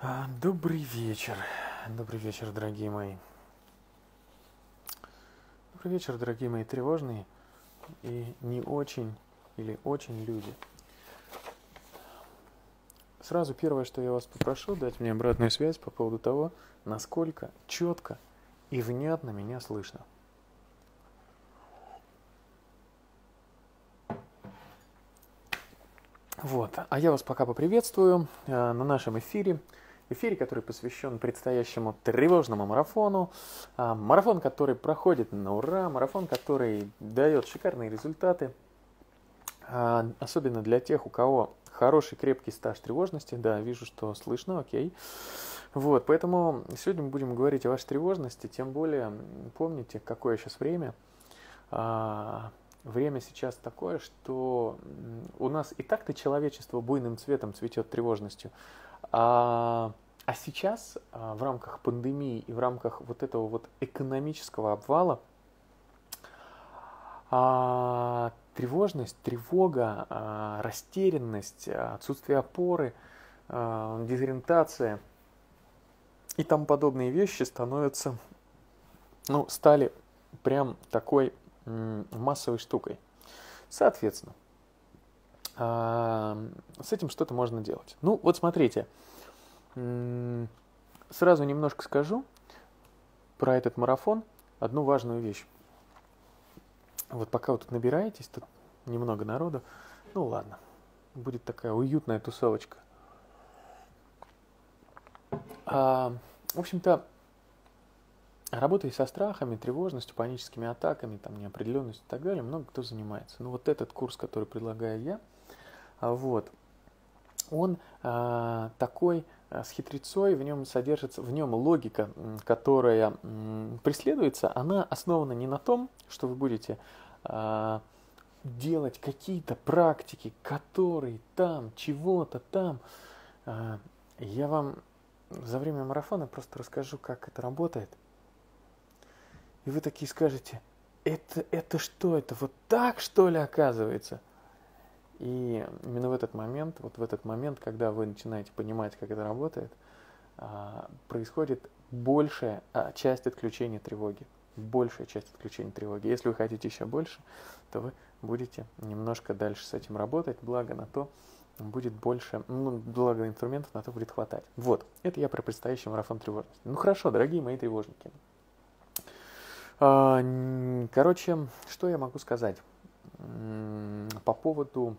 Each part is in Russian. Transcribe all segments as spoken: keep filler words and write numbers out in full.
А, Добрый вечер. Добрый вечер, дорогие мои. Добрый вечер, дорогие мои тревожные и не очень или очень люди. Сразу первое, что я вас попрошу, дать мне обратную связь по поводу того, насколько четко и внятно меня слышно. Вот. А я вас пока поприветствую э, на нашем эфире. Эфире, который посвящен предстоящему тревожному марафону. А, марафон, который проходит на ура, марафон, который дает шикарные результаты. А, особенно для тех, у кого хороший крепкий стаж тревожности. Да, вижу, что слышно, окей. Вот, поэтому сегодня мы будем говорить о вашей тревожности. Тем более, помните, какое сейчас время. А, Время сейчас такое, что у нас и так-то человечество буйным цветом цветет тревожностью. А, а сейчас а, в рамках пандемии и в рамках вот этого вот экономического обвала а, тревожность, тревога, а, растерянность, отсутствие опоры, а, дезориентация и тому подобные вещи становятся, ну, стали прям такой массовой штукой. Соответственно, с этим что-то можно делать. Ну, вот смотрите, сразу немножко скажу про этот марафон одну важную вещь. Вот пока вы тут набираетесь, тут немного народу, ну ладно, будет такая уютная тусовочка. А, в общем-то, работая со страхами, тревожностью, паническими атаками, там, неопределенностью и так далее, много кто занимается. Ну вот этот курс, который предлагаю я, вот, он а, такой а, с хитрецой, в нем содержится, в нем логика, которая м, преследуется, она основана не на том, что вы будете а, делать какие-то практики, которые там, чего-то там. А, я вам за время марафона просто расскажу, как это работает. И вы такие скажете, это, это что, это вот так, что ли, оказывается? И именно в этот момент, вот в этот момент, когда вы начинаете понимать, как это работает, происходит большая часть отключения тревоги. Большая часть отключения тревоги. Если вы хотите еще больше, то вы будете немножко дальше с этим работать, благо на то будет больше, ну, благо инструментов на то будет хватать. Вот, это я про предстоящий марафон тревожности. Ну хорошо, дорогие мои тревожники. Короче, что я могу сказать по поводу,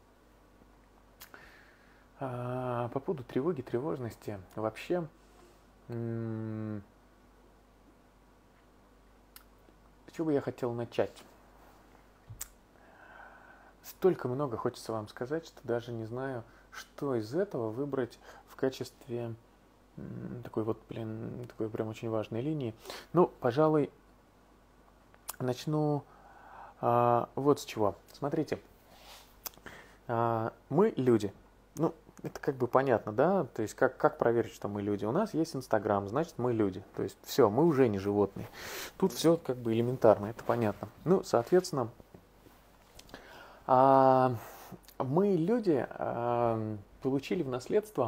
по поводу тревоги, тревожности вообще. С чего бы я хотел начать? Столько много хочется вам сказать, что даже не знаю, что из этого выбрать в качестве такой вот, блин, такой прям очень важной линии. Ну, пожалуй, начну а, вот с чего. Смотрите, а, мы люди. Ну, это как бы понятно, да? То есть как, как проверить, что мы люди? У нас есть Инстаграм, значит мы люди. То есть все, мы уже не животные. Тут все как бы элементарно, это понятно. Ну, соответственно, а, мы люди а, получили в наследство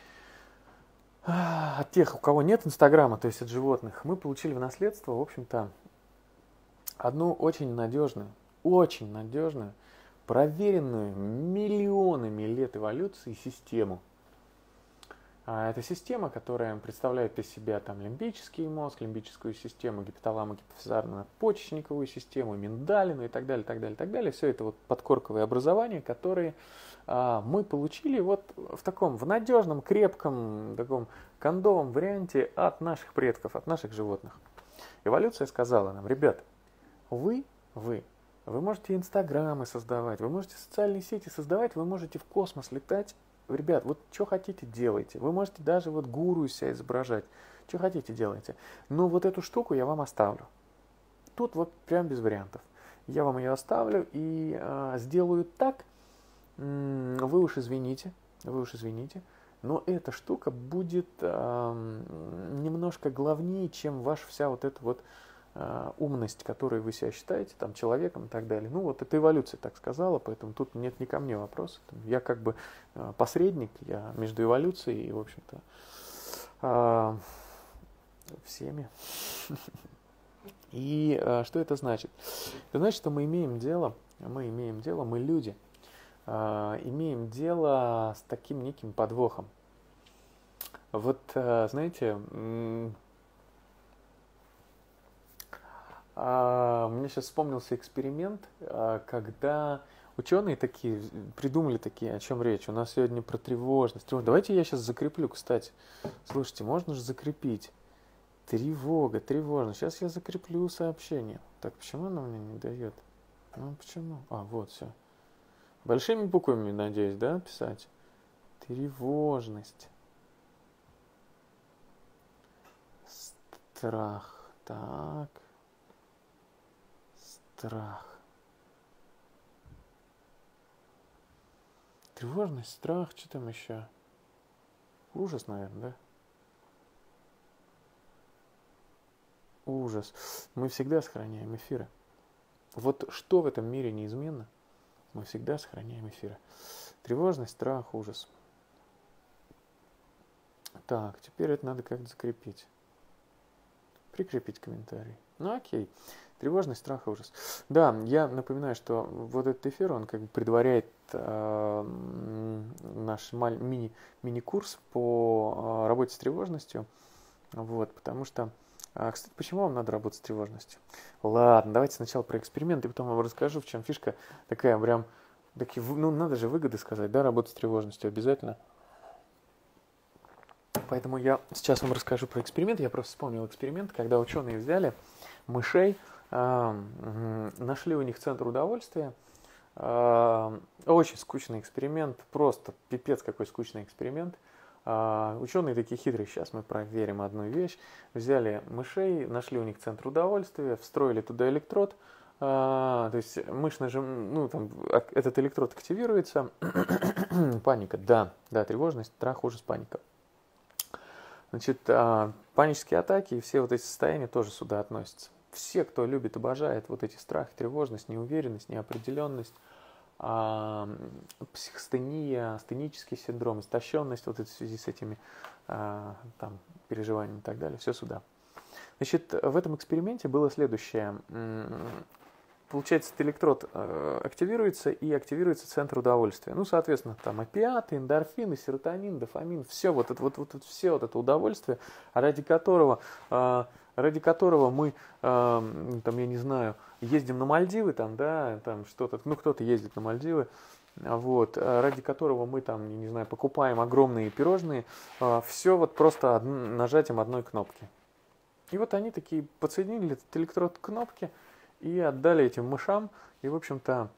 а, от тех, у кого нет Инстаграма, то есть от животных, мы получили в наследство, в общем-то, одну очень надежную, очень надежную, проверенную миллионами лет эволюции систему. А это система, которая представляет из себя там лимбический мозг, лимбическую систему, гипоталамо-гипофизарно-почечниковую систему, миндалину и так далее, так далее, так далее. Все это вот подкорковые образования, которые а, мы получили вот в таком, в надежном, крепком, таком кондовом варианте от наших предков, от наших животных. Эволюция сказала нам, ребята, Вы, вы, вы можете инстаграмы создавать, вы можете социальные сети создавать, вы можете в космос летать. Ребят, вот что хотите, делайте. Вы можете даже вот гуру из себя изображать. Что хотите, делайте. Но вот эту штуку я вам оставлю. Тут вот прям без вариантов. Я вам ее оставлю и э, сделаю так, м- вы уж извините, вы уж извините, но эта штука будет э, немножко главнее, чем ваша вся вот эта вот умность, которой вы себя считаете, там, человеком и так далее. Ну, вот это эволюция так сказала, поэтому тут нет ни ко мне вопроса. Я как бы посредник я между эволюцией и, в общем-то, а, всеми. И а, что это значит? Это значит, что мы имеем дело, мы имеем дело, мы люди, а, имеем дело с таким неким подвохом. Вот, а, знаете, м- а, мне сейчас вспомнился эксперимент, а, когда ученые такие придумали такие, о чем речь. У нас сегодня про тревожность. Тревожность. Давайте я сейчас закреплю, кстати. Слушайте, можно же закрепить. Тревога, тревожность. Сейчас я закреплю сообщение. Так, почему оно мне не дает? Ну, почему? А, вот, все. Большими буквами, надеюсь, да, писать? Тревожность. Страх. Так. Страх. Тревожность, страх, что там еще? Ужас, наверное, да? Ужас. Мы всегда сохраняем эфиры. Вот что в этом мире неизменно, мы всегда сохраняем эфиры. Тревожность, страх, ужас. Так, теперь это надо как-то закрепить. Прикрепить комментарий. Ну окей. Тревожность, страх, ужас. Да, я напоминаю, что вот этот эфир, он как бы предваряет э, наш мини, мини-курс по э, работе с тревожностью. Вот, потому что... А, кстати, почему вам надо работать с тревожностью? Ладно, давайте сначала про эксперимент, и потом я вам расскажу, в чем фишка такая прям... Такие, ну, надо же выгоды сказать, да, работать с тревожностью обязательно. Поэтому я сейчас вам расскажу про эксперимент. Я просто вспомнил эксперимент, когда ученые взяли мышей, э, нашли у них центр удовольствия. Э, очень скучный эксперимент, просто пипец какой скучный эксперимент. Э, ученые такие хитрые, сейчас мы проверим одну вещь. Взяли мышей, нашли у них центр удовольствия, встроили туда электрод. Э, то есть мышь нажим, ну, там, этот электрод активируется. Паника, да, да, тревожность, страх, ужас, паника. Значит, панические атаки и все вот эти состояния тоже сюда относятся. Все, кто любит, обожает вот эти страхи, тревожность, неуверенность, неопределенность, психостения, астенический синдром, истощенность вот это в связи с этими там, переживаниями и так далее, все сюда. Значит, в этом эксперименте было следующее. Получается, этот электрод э, активируется и активируется центр удовольствия. Ну, соответственно, там опиаты, эндорфины, серотонин, дофамин, все вот это, вот, вот, вот, все вот это удовольствие, ради которого, э, ради которого мы, э, там, я не знаю, ездим на Мальдивы, там, да, там что-то, ну, кто-то ездит на Мальдивы, вот, ради которого мы, там, я не знаю, покупаем огромные пирожные, э, все вот просто од... нажатием одной кнопки. И вот они такие подсоединили этот электрод к кнопке, и отдали этим мышам, и, в общем-то,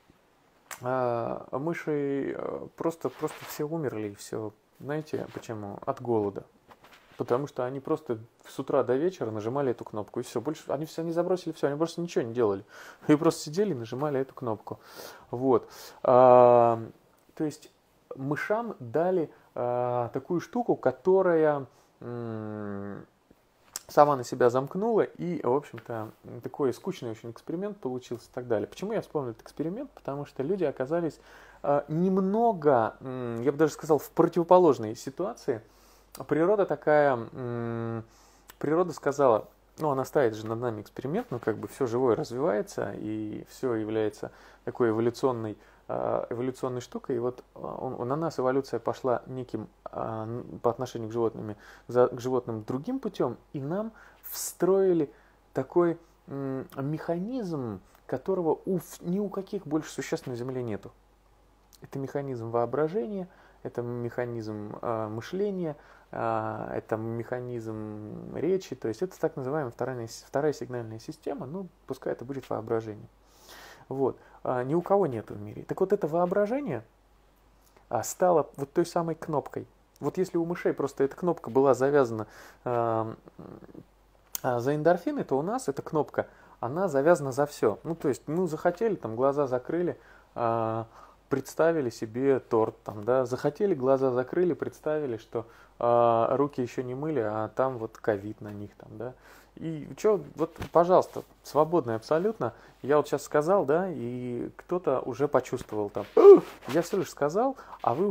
мыши просто, просто все умерли, и все. Знаете почему? От голода. Потому что они просто с утра до вечера нажимали эту кнопку, и все. Больше они все не забросили, все, они просто ничего не делали. Они просто сидели и нажимали эту кнопку. Вот. А, то есть мышам дали а, такую штуку, которая... М- сама на себя замкнула, и, в общем-то, такой скучный очень эксперимент получился и так далее. Почему я вспомнил этот эксперимент? Потому что люди оказались э, немного, э, я бы даже сказал, в противоположной ситуации. Природа такая, э, природа сказала, ну, она ставит же над нами эксперимент, но как бы все живое развивается, и все является такой эволюционной, э, эволюционной штукой. И вот он, на нас эволюция пошла неким по отношению к животным, за, к животным другим путем, и нам встроили такой м, механизм, которого у, ни у каких больше существ на Земле нету. Это механизм воображения, это механизм э, мышления, э, это механизм речи, то есть это так называемая вторая, вторая сигнальная система, ну, пускай это будет воображение. Вот. А, ни у кого нету в мире. Так вот это воображение а, стало вот той самой кнопкой. Вот если у мышей просто эта кнопка была завязана э, э, за эндорфины, то у нас эта кнопка, она завязана за все. Ну, то есть, ну, захотели, там, глаза закрыли, э, представили себе торт, там, да, захотели, глаза закрыли, представили, что э, руки еще не мыли, а там вот ковид на них, там, да. И что, вот, пожалуйста, свободно абсолютно. Я вот сейчас сказал, да, и кто-то уже почувствовал там. Я все лишь сказал, а вы уже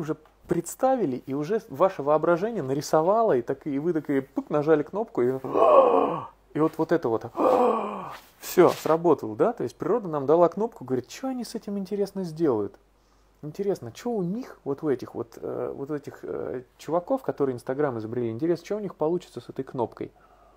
представили, и уже ваше воображение нарисовало, и, так, и вы такие пук, нажали кнопку, и, и вот, вот это вот все, сработало, да? То есть природа нам дала кнопку, говорит, что они с этим интересно сделают? Интересно, что у них, вот у этих вот, э, вот этих э, чуваков, которые Инстаграм изобрели, интересно, что у них получится с этой кнопкой?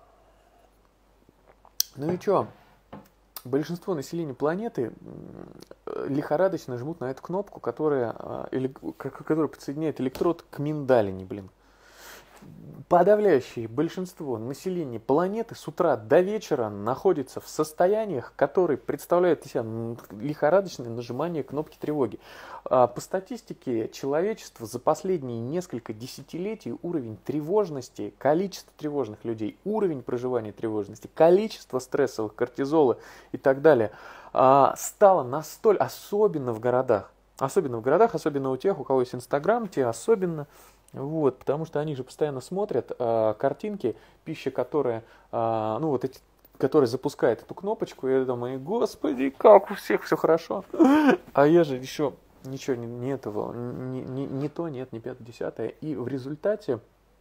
Ну и что? Большинство населения планеты лихорадочно жмут на эту кнопку, которая, которая подсоединяет электрод к миндалине, блин. Подавляющее большинство населения планеты с утра до вечера находится в состояниях, которые представляют из себя лихорадочное нажимание кнопки тревоги. По статистике человечества за последние несколько десятилетий уровень тревожности, количество тревожных людей, уровень проживания тревожности, количество стрессовых, кортизола и так далее стало настолько, особенно в городах, особенно в городах, особенно у тех, у кого есть Инстаграм, те особенно. Вот, потому что они же постоянно смотрят э, картинки, пища, которая, э, ну вот эти, которая запускает эту кнопочку, и я думаю, господи, как у всех все хорошо, а я же еще ничего не, не этого, не, не, не то, нет, не пятое, десятое, и в результате,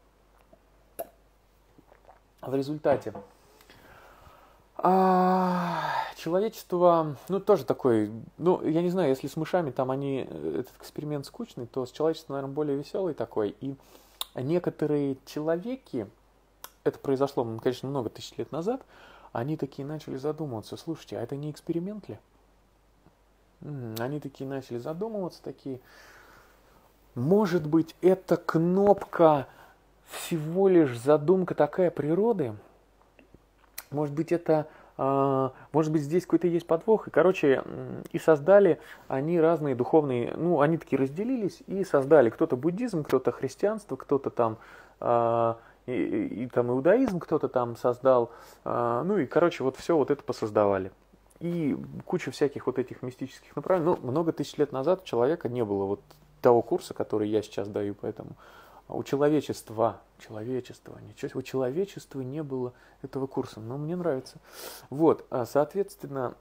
в результате А, человечество, ну, тоже такой, ну, я не знаю, если с мышами там они, этот эксперимент скучный, то с человечеством, наверное, более веселый такой. И некоторые человеки, это произошло, конечно, много тысяч лет назад, они такие начали задумываться, слушайте, а это не эксперимент ли? Они такие начали задумываться, такие, может быть, эта кнопка всего лишь задумка такая природы? Может быть, это, может быть, здесь какой-то есть подвох. И, короче, и создали они разные духовные, ну, они такие разделились и создали. Кто-то буддизм, кто-то христианство, кто-то там, и, и, и там иудаизм кто-то там создал. Ну, и, короче, вот все вот это посоздавали. И куча всяких вот этих мистических направлений. Ну, много тысяч лет назад у человека не было вот того курса, который я сейчас даю, поэтому... У человечества, человечества, ничего, у человечества не было этого курса, но мне нравится. Вот, соответственно,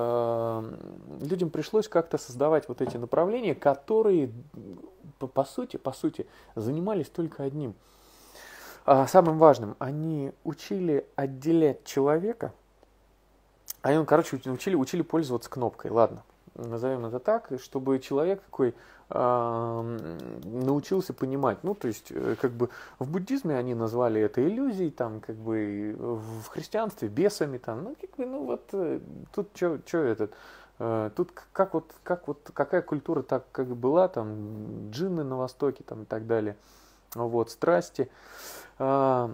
людям пришлось как-то создавать вот эти направления, которые, по сути, по сути, занимались только одним. Самым важным, они учили отделять человека, они, короче, учили, учили пользоваться кнопкой, ладно. Назовем это так, чтобы человек такой э, научился понимать. Ну, то есть, э, как бы в буддизме они назвали это иллюзией, там, как бы в христианстве бесами, там, ну, как бы, ну, вот э, тут что этот, э, тут как вот, как вот, какая культура так как была, там, джинны на Востоке, там, и так далее, вот, страсти. Э,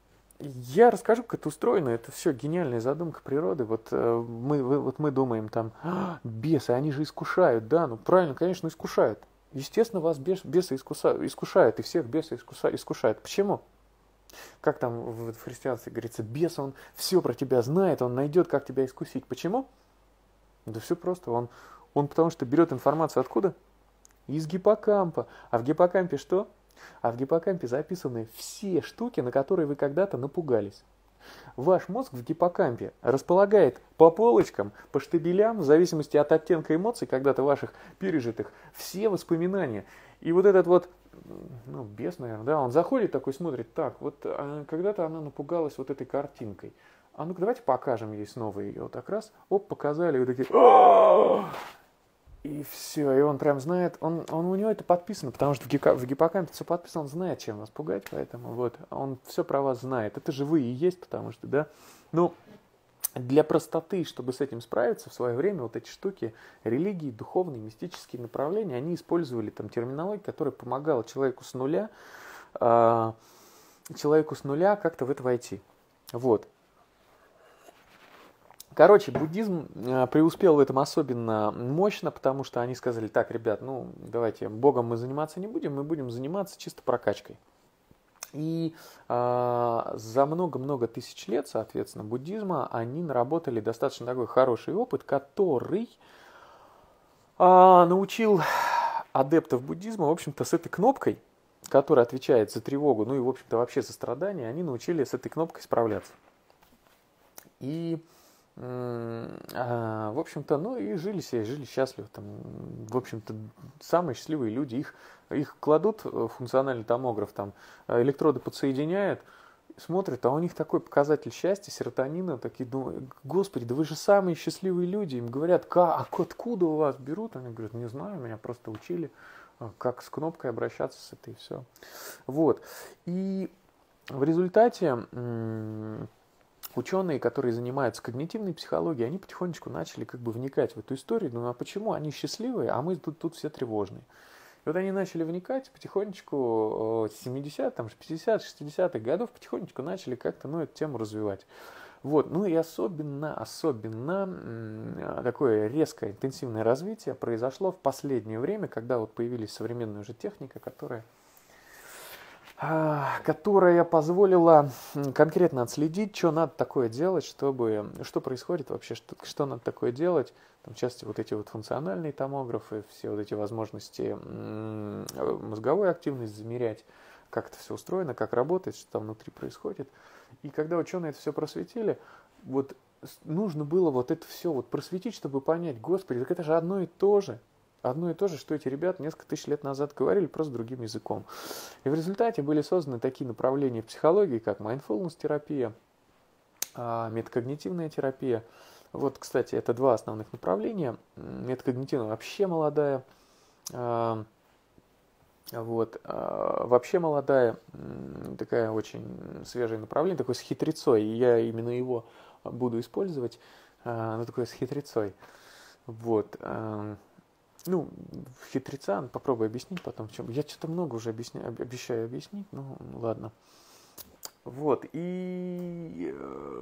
Я расскажу, как это устроено. Это все гениальная задумка природы. Вот э, мы, вот мы думаем там, а, бесы, они же искушают. Да, ну правильно, конечно, искушают. Естественно, вас бес, бесы искуса, искушают, и всех бесы искуса, искушают. Почему? Как там в, в христианстве говорится, бес, он все про тебя знает, он найдет, как тебя искусить. Почему? Да все просто. Он, он потому что берет информацию откуда? Из гиппокампа. А в гиппокампе что? А в гиппокампе записаны все штуки, на которые вы когда-то напугались. Ваш мозг в гиппокампе располагает по полочкам, по штабелям, в зависимости от оттенка эмоций, когда-то ваших пережитых, все воспоминания. И вот этот вот, ну, бес, наверное, да, он заходит такой, смотрит, так, вот а, когда-то она напугалась вот этой картинкой. А ну-ка, давайте покажем ей снова ее. Вот так раз, оп, показали, и вы такие... И все, и он прям знает, он, он у него это подписано, потому что в, гиппо, в гиппокампе все подписано, он знает, чем вас пугать, поэтому вот, он все про вас знает. Это же вы и есть, потому что, да, ну, для простоты, чтобы с этим справиться, в свое время вот эти штуки, религии, духовные, мистические направления, они использовали там терминологию, которая помогала человеку с нуля, э, человеку с нуля как-то в это войти, вот. Короче, буддизм преуспел в этом особенно мощно, потому что они сказали, так, ребят, ну, давайте, Богом мы заниматься не будем, мы будем заниматься чисто прокачкой. И э, за много-много тысяч лет, соответственно, буддизма, они наработали достаточно такой хороший опыт, который э, научил адептов буддизма, в общем-то, с этой кнопкой, которая отвечает за тревогу, ну и, в общем-то, вообще за страдания, они научили с этой кнопкой справляться. И А, в общем-то, ну и жили себе, жили счастливо. Там, в общем-то, самые счастливые люди, их, их кладут в функциональный томограф, там, электроды подсоединяют, смотрят, а у них такой показатель счастья, серотонина, такие думают, господи, да вы же самые счастливые люди. Им говорят, как, откуда у вас берут? Они говорят, не знаю, меня просто учили, как с кнопкой обращаться с этой, и все. Вот. И в результате ученые, которые занимаются когнитивной психологией, они потихонечку начали как бы вникать в эту историю. Ну а почему они счастливые, а мы тут, тут все тревожные? И вот они начали вникать потихонечку, с семидесятых, там, пятидесятых, шестидесятых годов, потихонечку начали как-то, ну, эту тему развивать. Вот. Ну и особенно, особенно такое резкое, интенсивное развитие произошло в последнее время, когда вот появились современная уже техника, которая которая позволила конкретно отследить, что надо такое делать, чтобы, что происходит вообще, что, что надо такое делать. Там, в частности, вот эти вот функциональные томографы, все вот эти возможности мозговой активности замерять, как это все устроено, как работает, что там внутри происходит. И когда ученые это все просветили, вот нужно было вот это все вот просветить, чтобы понять, господи, так это же одно и то же. Одно и то же, что эти ребята несколько тысяч лет назад говорили, просто другим языком. И в результате были созданы такие направления в психологии, как mindfulness-терапия, метакогнитивная терапия. Вот, кстати, это два основных направления. Метакогнитивная вообще молодая. Вот, вообще молодая, такая очень свежее направление, такое с хитрецой. И я именно его буду использовать, но такое с хитрецой. Вот. Ну, хитреца, попробую объяснить потом. В чем. Я что-то много уже объясня... обещаю объяснить, ну ладно. Вот, и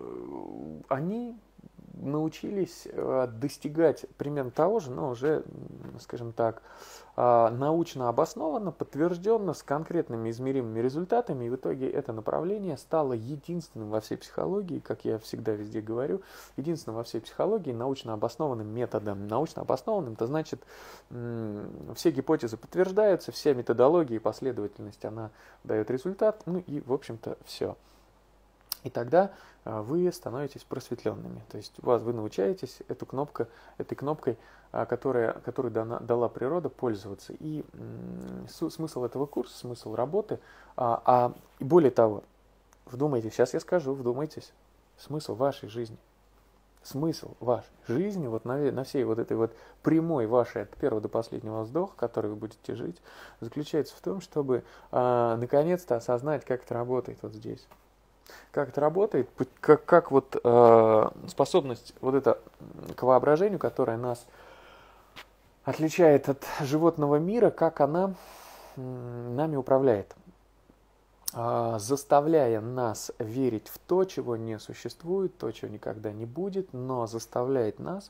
они научились достигать примерно того же, но уже, скажем так, научно обоснованно, подтвержденно, с конкретными измеримыми результатами. И в итоге это направление стало единственным во всей психологии, как я всегда везде говорю, единственным во всей психологии научно обоснованным методом. Научно обоснованным, это значит, все гипотезы подтверждаются, вся методология и последовательность, она дает результат, ну и, в общем-то, все. И тогда вы становитесь просветленными. То есть у вас, вы научаетесь эту кнопку, этой кнопкой, которая, которую дана, дала природа, пользоваться. И смысл этого курса, смысл работы, а, а более того, вдумайтесь, сейчас я скажу, вдумайтесь, смысл вашей жизни. Смысл вашей жизни, вот на, на всей вот этой вот прямой вашей от первого до последнего вздоха, который вы будете жить, заключается в том, чтобы а, наконец-то осознать, как это работает вот здесь. Как это работает, как, как вот э, способность вот это к воображению, которая нас отличает от животного мира, как она м, нами управляет, э, заставляя нас верить в то, чего не существует, то, чего никогда не будет, но заставляет нас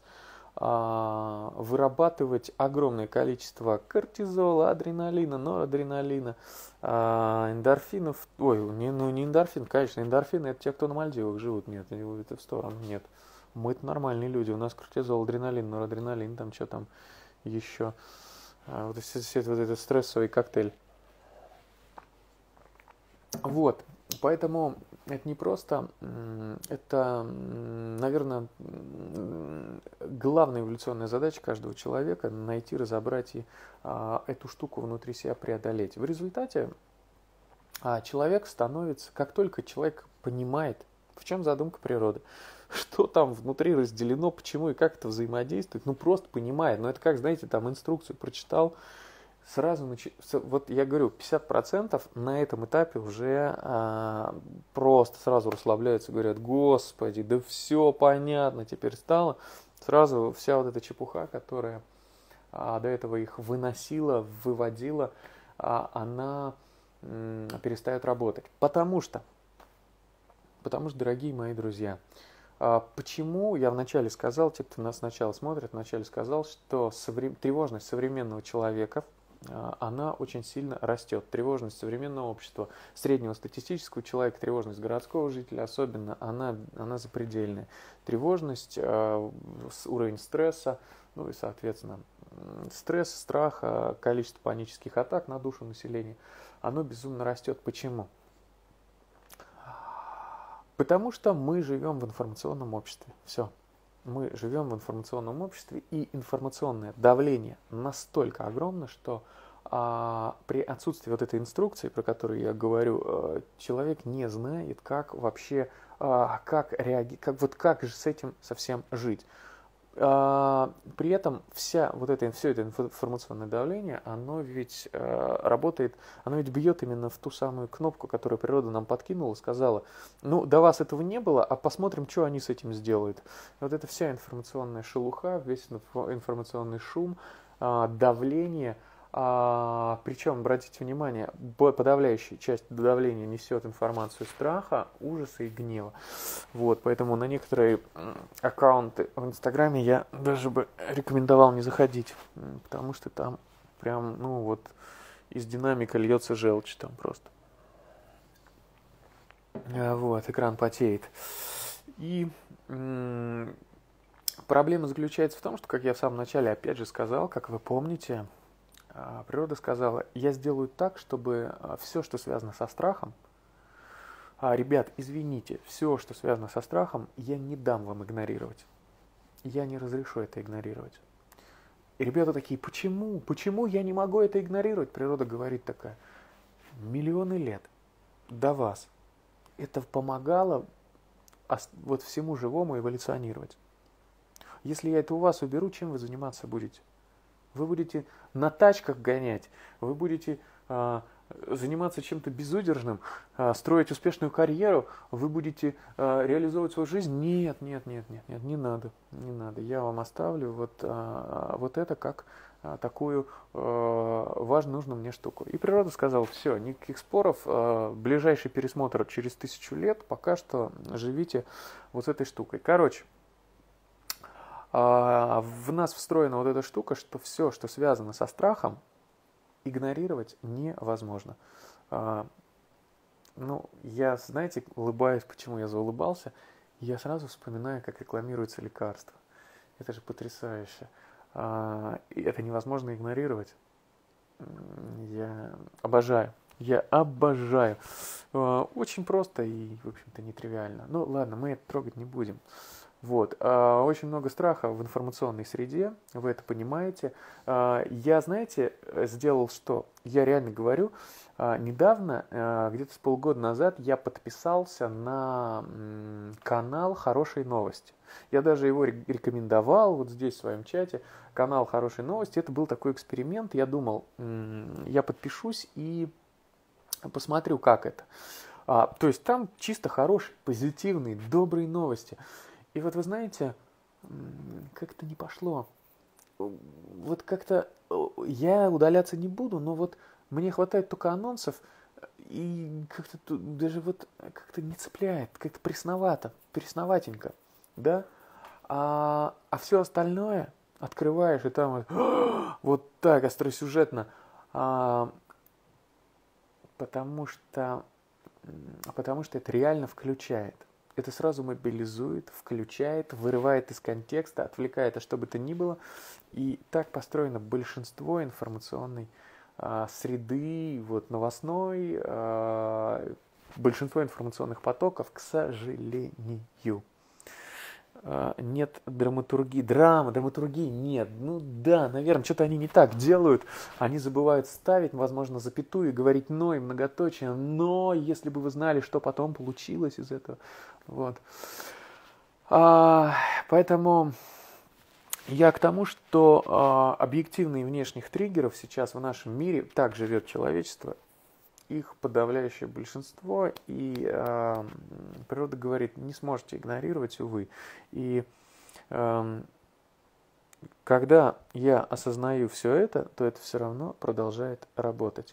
э, вырабатывать огромное количество кортизола, адреналина, норадреналина, эндорфинов, ой, не, ну не эндорфин, конечно, эндорфины это те, кто на Мальдивах живут, нет, это в сторону, нет. Мы-то нормальные люди, у нас кортизол, адреналин, норадреналин, там что там еще, а, вот, все, все, вот этот стрессовый коктейль. Вот, поэтому это не просто, это, наверное, главная эволюционная задача каждого человека — найти, разобрать и а, эту штуку внутри себя преодолеть. В результате а, человек становится, как только человек понимает, в чем задумка природы, что там внутри разделено, почему и как это взаимодействует, ну просто понимает. Но это как, знаете, там инструкцию прочитал, сразу, нач... вот я говорю, пятьдесят процентов на этом этапе уже а, просто сразу расслабляются, говорят, господи, да все понятно теперь стало. Сразу вся вот эта чепуха, которая а, до этого их выносила, выводила, а, она м, перестает работать. Потому что, потому что, дорогие мои друзья, а, почему я вначале сказал, те, кто нас сначала смотрит, вначале сказал, что совре... тревожность современного человека, она очень сильно растет. Тревожность современного общества, среднего статистического человека, тревожность городского жителя особенно, она, она запредельная. Тревожность, уровень стресса, ну и, соответственно, стресс, страх, количество панических атак на душу населения, оно безумно растет. Почему? Потому что мы живем в информационном обществе. Все. мы живем в информационном обществе, и информационное давление настолько огромно, что а, при отсутствии вот этой инструкции, про которую я говорю, а, человек не знает, как вообще, а, как реагировать, как, вот как же с этим совсем жить. А, при этом вся вот это, все это информационное давление, оно ведь а, работает, оно ведь бьет именно в ту самую кнопку, которую природа нам подкинула, сказала, ну, до вас этого не было, а посмотрим, что они с этим сделают. И вот эта вся информационная шелуха, весь информационный шум, а, давление, а, причем, обратите внимание, подавляющая часть давления несет информацию страха, ужаса и гнева. Вот, поэтому на некоторые аккаунты в Инстаграме я даже бы рекомендовал не заходить, потому что там прям, ну вот, из динамика льется желчь там просто. Вот, экран потеет. И м- проблема заключается в том, что, как я в самом начале опять же сказал, как вы помните, природа сказала, я сделаю так, чтобы все, что связано со страхом, а, ребят, извините, все, что связано со страхом, я не дам вам игнорировать. Я не разрешу это игнорировать. И ребята такие, почему? Почему я не могу это игнорировать? Природа говорит такая, миллионы лет до вас это помогало вот всему живому эволюционировать. Если я это у вас уберу, чем вы заниматься будете? Вы будете на тачках гонять, вы будете а, заниматься чем-то безудержным, а, строить успешную карьеру, вы будете а, реализовывать свою жизнь. Нет, нет, нет, нет, нет, не надо, не надо. Я вам оставлю вот, а, вот это как а, такую а, важную, нужную мне штуку. И природа сказала, все, никаких споров, а, ближайший пересмотр через тысячу лет, пока что живите вот с этой штукой. Короче. В нас встроена вот эта штука, что все, что связано со страхом, игнорировать невозможно. Ну, я, знаете, улыбаюсь, почему я заулыбался, я сразу вспоминаю, как рекламируется лекарство. Это же потрясающе. И это невозможно игнорировать. Я обожаю. Я обожаю. Очень просто и, в общем-то, нетривиально. Ну, ладно, мы это трогать не будем. Вот. Очень много страха в информационной среде, вы это понимаете. Я, знаете, сделал что? Я реально говорю, недавно, где-то с полгода назад, я подписался на канал «Хорошие новости». Я даже его рекомендовал вот здесь в своем чате. Канал «Хорошие новости». Это был такой эксперимент. Я думал, я подпишусь и посмотрю, как это. То есть там чисто хорошие, позитивные, добрые новости. И вот вы знаете, как-то не пошло. Вот как-то я удаляться не буду, но вот мне хватает только анонсов, и как-то даже вот как-то не цепляет, как-то пресновато, пресноватенько, да? А, а все остальное открываешь, и там вот, вот так остросюжетно, а, потому что, потому что это реально включает. Это сразу мобилизует, включает, вырывает из контекста, отвлекает, а что бы то ни было. И так построено большинство информационной а, среды, вот, новостной, а, большинство информационных потоков, к сожалению. А, нет драматургии, драма, драматургии нет. Ну да, наверное, что-то они не так делают. Они забывают ставить, возможно, запятую и говорить «но» и многоточие. Но если бы вы знали, что потом получилось из этого. Вот. А, поэтому я к тому, что а, объективных внешних триггеров сейчас в нашем мире, так живет человечество, их подавляющее большинство, и э, природа говорит, не сможете игнорировать, увы. И э, когда я осознаю все это, то это все равно продолжает работать.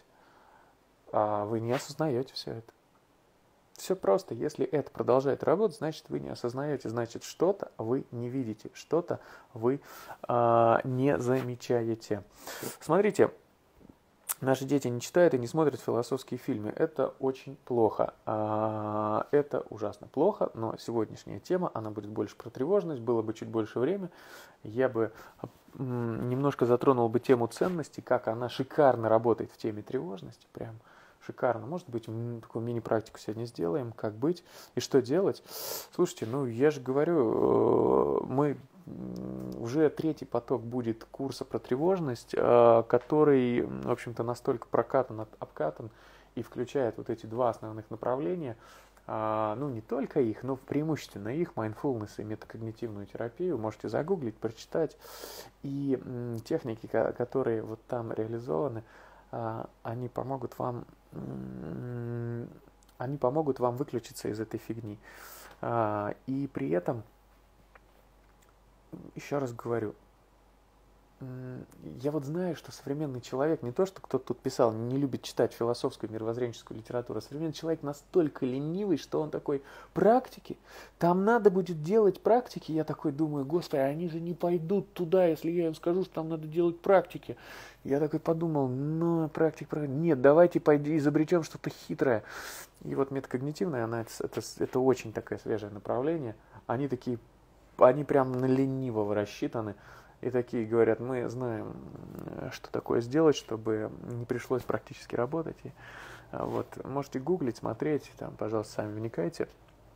А вы не осознаете все это. Все просто. Если это продолжает работать, значит, вы не осознаете, значит, что-то вы не видите, что-то вы э, не замечаете. Смотрите. Наши дети не читают и не смотрят философские фильмы. Это очень плохо. Это ужасно плохо, но сегодняшняя тема, она будет больше про тревожность. Было бы чуть больше времени, я бы немножко затронул бы тему ценностей, как она шикарно работает в теме тревожности. Прям шикарно. Может быть, такую мини-практику сегодня сделаем, как быть и что делать. Слушайте, ну я же говорю, мы уже третий поток будет курса про тревожность, который, в общем-то, настолько прокатан, обкатан и включает вот эти два основных направления. Ну, не только их, но преимущественно их, mindfulness и метакогнитивную терапию. Можете загуглить, прочитать. И техники, которые вот там реализованы, они помогут вам, они помогут вам выключиться из этой фигни. И при этом, еще раз говорю, я вот знаю, что современный человек, не то, что кто-то тут писал, не любит читать философскую, мировоззренческую литературу, а современный человек настолько ленивый, что он такой, практики, там надо будет делать практики. Я такой думаю, господи, они же не пойдут туда, если я им скажу, что там надо делать практики. Я такой подумал, ну, практик, практик. Нет, давайте пойди, изобретем что-то хитрое. И вот метакогнитивная, она, это, это очень такое свежее направление. Они такие, они прям на ленивого рассчитаны. И такие говорят, мы знаем, что такое сделать, чтобы не пришлось практически работать. И, вот, можете гуглить, смотреть, там, пожалуйста, сами вникайте.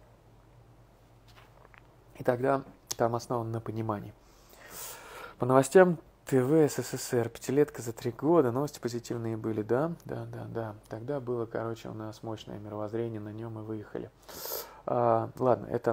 И тогда там основано на понимании. По новостям ТВ СССР, пятилетка за три года, новости позитивные были, да? Да, да, да. Тогда было, короче, у нас мощное мировоззрение, на нем мы выехали. А, ладно, это...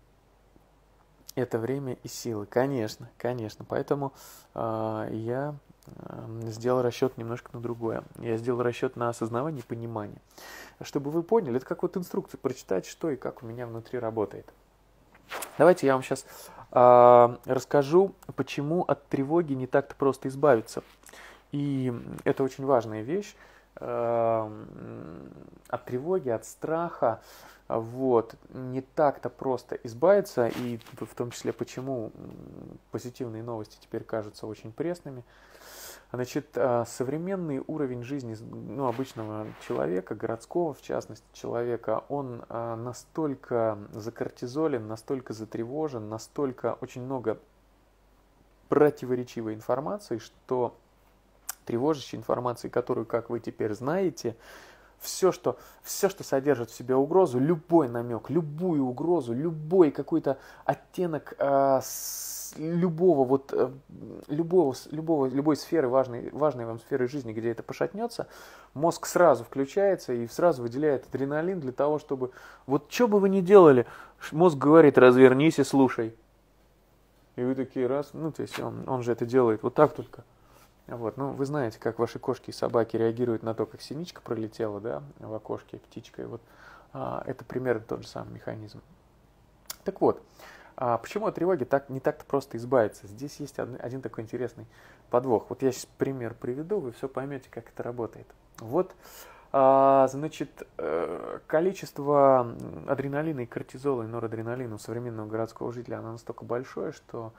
Это время и силы, конечно, конечно. Поэтому э, я э, сделал расчет немножко на другое. Я сделал расчет на осознавание и понимание. Чтобы вы поняли, это как вот инструкцию прочитать, что и как у меня внутри работает. Давайте я вам сейчас э, расскажу, почему от тревоги не так-то просто избавиться. И это очень важная вещь. Э, от тревоги, от страха. Вот, не так-то просто избавиться, и в том числе, почему позитивные новости теперь кажутся очень пресными. Значит, современный уровень жизни, ну, обычного человека, городского, в частности, человека, он настолько закортизолен, настолько затревожен, настолько очень много противоречивой информации, что тревожащей информации, которую, как вы теперь знаете, Все что, все, что содержит в себе угрозу, любой намек, любую угрозу, любой какой-то оттенок э, с любого, вот, э, любого, любого, любой сферы, важной, важной вам сферы жизни, где это пошатнется, мозг сразу включается и сразу выделяет адреналин для того, чтобы, вот что бы вы ни делали, мозг говорит, развернись и слушай. И вы такие раз, ну, то есть он, он же это делает вот так только. Вот, ну, вы знаете, как ваши кошки и собаки реагируют на то, как синичка пролетела, да, в окошке, птичка. И вот а, это примерно тот же самый механизм. Так вот, а почему от тревоги так, не так-то просто избавиться? Здесь есть один, один такой интересный подвох. Вот я сейчас пример приведу, вы все поймете, как это работает. Вот, а, значит, количество адреналина и кортизола, и норадреналина у современного городского жителя, оно настолько большое, что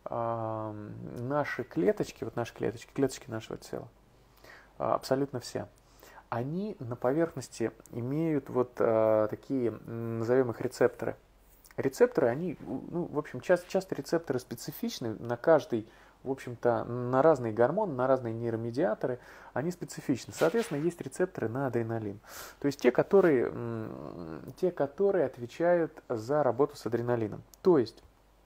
наши клеточки, вот наши клеточки, клеточки нашего тела, абсолютно все, они на поверхности имеют вот а, такие, назовем их рецепторы. Рецепторы, они, ну, в общем, часто, часто рецепторы специфичны на каждый, в общем-то, на разные гормоны, на разные нейромедиаторы, они специфичны. Соответственно, есть рецепторы на адреналин. То есть те, которые, те, которые отвечают за работу с адреналином. То есть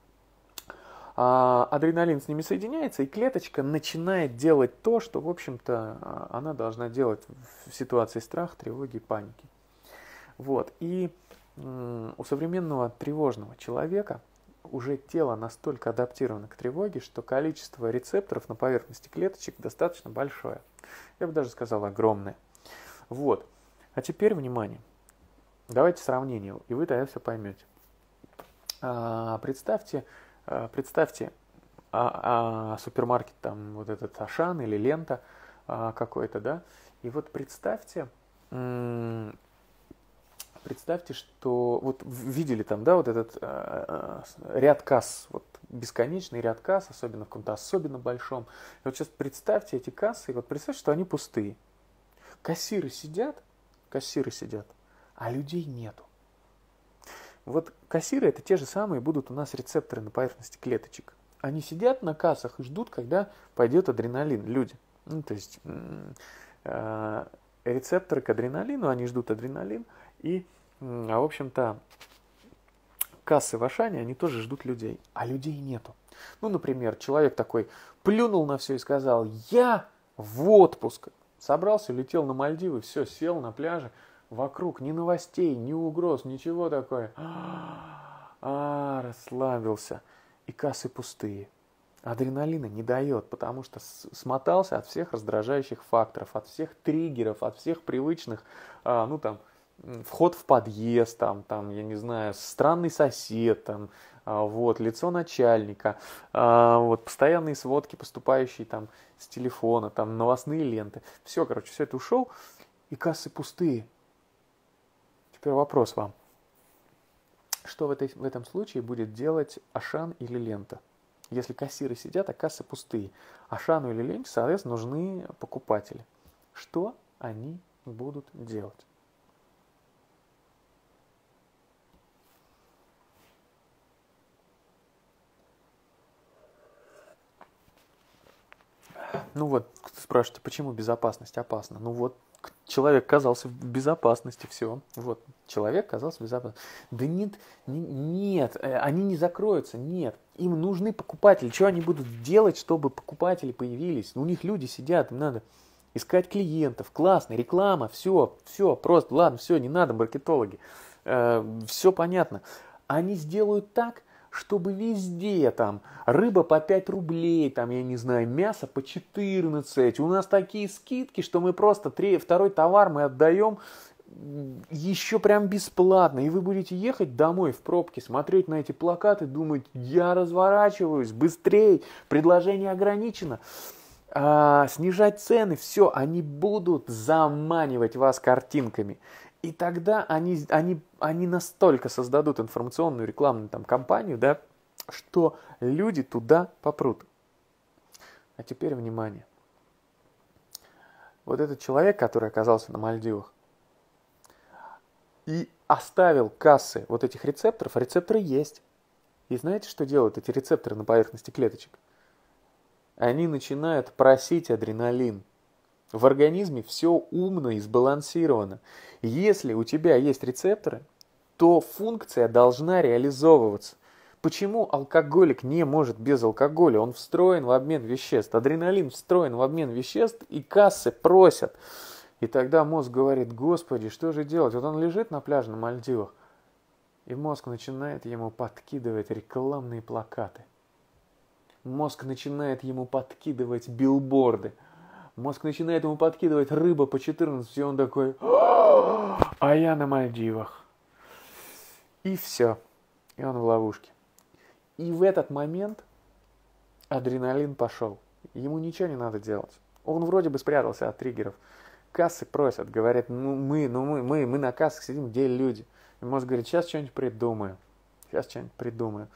А адреналин с ними соединяется, и клеточка начинает делать то, что, в общем-то, она должна делать в ситуации страха, тревоги и паники. Вот. И у современного тревожного человека уже тело настолько адаптировано к тревоге, что количество рецепторов на поверхности клеточек достаточно большое. Я бы даже сказал, огромное. Вот. А теперь, внимание, давайте сравнение, и вы тогда все поймете. А, представьте, Представьте а, а, супермаркет, там вот этот Ашан или Лента а, какой-то, да, и вот представьте, м- представьте, что вот видели там, да, вот этот а, а, ряд касс, вот бесконечный ряд касс, особенно в каком-то особенно большом. И вот сейчас представьте эти кассы, и вот представьте, что они пустые. Кассиры сидят, кассиры сидят, а людей нету. Вот кассиры это те же самые будут у нас рецепторы на поверхности клеточек. Они сидят на кассах и ждут, когда пойдет адреналин, люди. Ну, то есть э, рецепторы к адреналину, они ждут адреналин, и, в общем-то, кассы в Ашане, они тоже ждут людей, а людей нету. Ну, например, человек такой плюнул на все и сказал: я в отпуск. Собрался, летел на Мальдивы, все, сел на пляже, вокруг ни новостей, ни угроз, ничего такое. А, расслабился. И кассы пустые. Адреналина не дает, потому что смотался от всех раздражающих факторов, от всех триггеров, от всех привычных, а, ну там, вход в подъезд, там, там, я не знаю, странный сосед, там, а, вот, лицо начальника, а, вот, постоянные сводки, поступающие там с телефона, там, новостные ленты. Все, короче, все это ушел, и кассы пустые. Теперь вопрос вам. Что в, этой, в этом случае будет делать Ашан или лента? Если кассиры сидят, а кассы пустые. Ашану или ленте, соответственно, нужны покупатели. Что они будут делать? Ну вот, спрашиваете, почему безопасность опасна? Ну вот, человек оказался в безопасности, все. Вот, человек оказался в безопасности. Да нет, нет, они не закроются, нет. Им нужны покупатели. Что они будут делать, чтобы покупатели появились? У них люди сидят, им надо искать клиентов. Классно, реклама, все, все, просто, ладно, все, не надо, маркетологи. Все понятно. Они сделают так, чтобы везде там рыба по пять рублей, там, я не знаю, мясо по четырнадцать. У нас такие скидки, что мы просто три, второй товар мы отдаем еще прям бесплатно. И вы будете ехать домой в пробке, смотреть на эти плакаты, думать: я разворачиваюсь, быстрее, предложение ограничено. А, снижать цены, все, они будут заманивать вас картинками. И тогда они, они, они настолько создадут информационную рекламную там, кампанию, да, что люди туда попрут. А теперь внимание. Вот этот человек, который оказался на Мальдивах и оставил кассы вот этих рецепторов, а рецепторы есть. И знаете, что делают эти рецепторы на поверхности клеточек? Они начинают просить адреналин. В организме все умно и сбалансировано. Если у тебя есть рецепторы, то функция должна реализовываться. Почему алкоголик не может без алкоголя? Он встроен в обмен веществ. Адреналин встроен в обмен веществ, и кассы просят. И тогда мозг говорит: господи, что же делать? Вот он лежит на пляже на Мальдивах, и мозг начинает ему подкидывать рекламные плакаты. Мозг начинает ему подкидывать билборды. Мозг начинает ему подкидывать рыба по четырнадцать, и он такой: а я на Мальдивах. И все. И он в ловушке. И в этот момент адреналин пошел. Ему ничего не надо делать. Он вроде бы спрятался от триггеров. Кассы просят, говорят: ну мы, ну мы, мы, мы на кассах сидим, где люди? И мозг говорит: сейчас что-нибудь придумаю. Сейчас что-нибудь придумаю.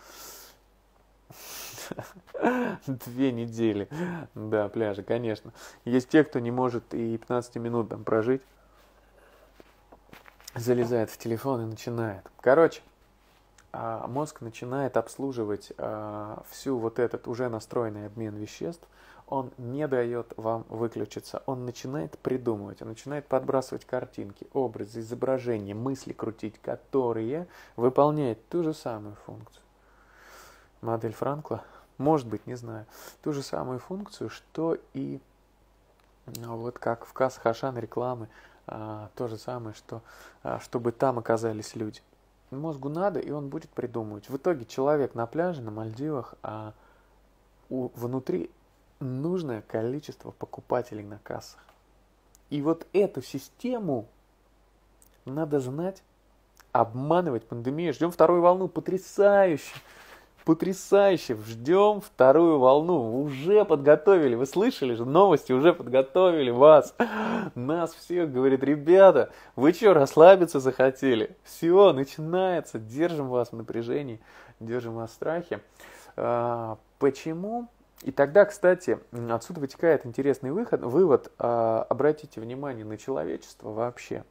Две недели. Да, пляжа, конечно. Есть те, кто не может и пятнадцать минут там прожить. Залезает в телефон и начинает. Короче, мозг начинает обслуживать всю вот этот уже настроенный обмен веществ. Он не дает вам выключиться. Он начинает придумывать, он начинает подбрасывать картинки, образы, изображения, мысли крутить, которые выполняют ту же самую функцию. Модель Франкла? Может быть, не знаю. Ту же самую функцию, что и ну, вот как в кассах Ашан рекламы, а, то же самое, что а, чтобы там оказались люди. Мозгу надо, и он будет придумывать. В итоге человек на пляже, на Мальдивах, а у, внутри нужное количество покупателей на кассах. И вот эту систему надо знать, обманывать. Пандемия. Ждем вторую волну. Потрясающе! Потрясающе! Ждем вторую волну. Уже подготовили. Вы слышали же? Новости уже подготовили вас. Нас всех, говорит: ребята, вы что, расслабиться захотели? Все, начинается. Держим вас в напряжении. Держим вас в страхе. А, почему? И тогда, кстати, отсюда вытекает интересный выход, вывод. А, обратите внимание на человечество вообще.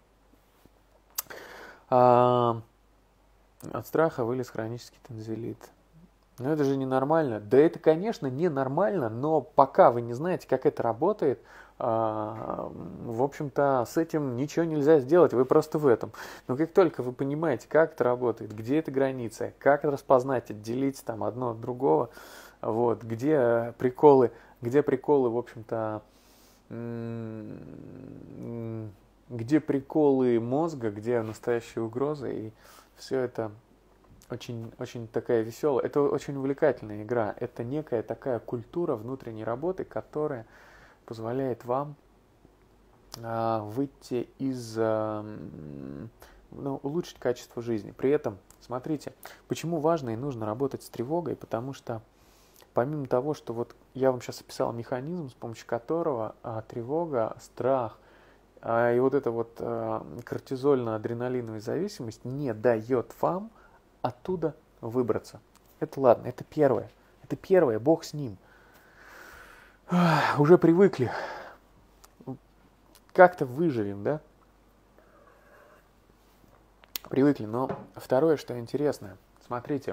А, от страха вылез хронический танзелит. Ну это же ненормально. Да это, конечно, ненормально, но пока вы не знаете, как это работает, а, в общем-то, с этим ничего нельзя сделать, вы просто в этом. Но как только вы понимаете, как это работает, где эта граница, как это распознать, отделить там одно от другого, вот, где приколы, где приколы, в общем-то, где приколы мозга, где настоящие угрозы, и все это очень, очень такая веселая, это очень увлекательная игра, это некая такая культура внутренней работы, которая позволяет вам а, выйти из, а, ну, улучшить качество жизни. При этом, смотрите, почему важно и нужно работать с тревогой, потому что помимо того, что вот я вам сейчас описал механизм, с помощью которого а, тревога, страх а, и вот эта вот а, кортизольно-адреналиновая зависимость не дает вам оттуда выбраться. Это ладно, это первое. Это первое, бог с ним. Уже привыкли. Как-то выживем, да? Привыкли. Но второе, что интересно. Смотрите.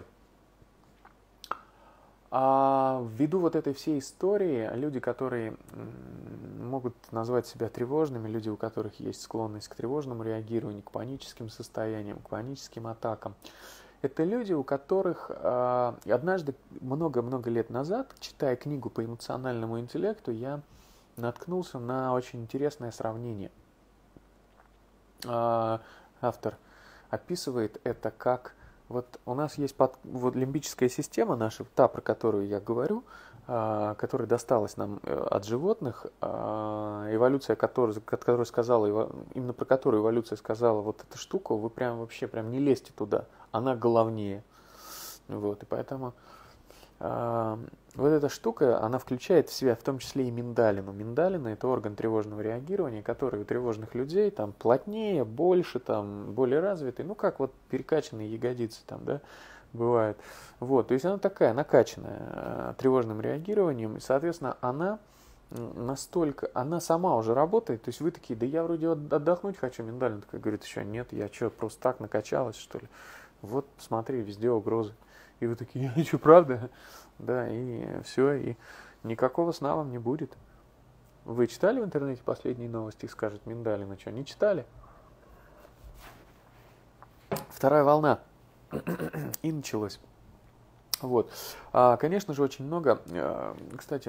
А ввиду вот этой всей истории, люди, которые могут назвать себя тревожными, люди, у которых есть склонность к тревожному реагированию, к паническим состояниям, к паническим атакам, это люди, у которых э, однажды, много-много лет назад, читая книгу по эмоциональному интеллекту, я наткнулся на очень интересное сравнение. Э, автор описывает это как, вот у нас есть под, вот лимбическая система наша, та, про которую я говорю, э, которая досталась нам от животных, э, эволюция которой, которая сказала, именно про которую эволюция сказала, вот эта штука, вы прям вообще прям не лезьте туда. Она головнее. Вот, и поэтому э, вот эта штука, она включает в себя в том числе и миндалину. Миндалина – это орган тревожного реагирования, который у тревожных людей там плотнее, больше, там, более развитый. Ну, как вот перекачанные ягодицы там, да, бывают. Вот, то есть она такая накачанная э, тревожным реагированием, и, соответственно, она настолько, она сама уже работает, то есть вы такие, да я вроде отдохнуть хочу, миндалина такая говорит, еще нет, я что, просто так накачалась, что ли? Вот, смотри, везде угрозы. И вы такие, я что, правда? Да, и все, и никакого сна вам не будет. Вы читали в интернете последние новости, скажет Миндалина, что, не читали? Вторая волна. И началось. Вот. А, конечно же, очень много, кстати,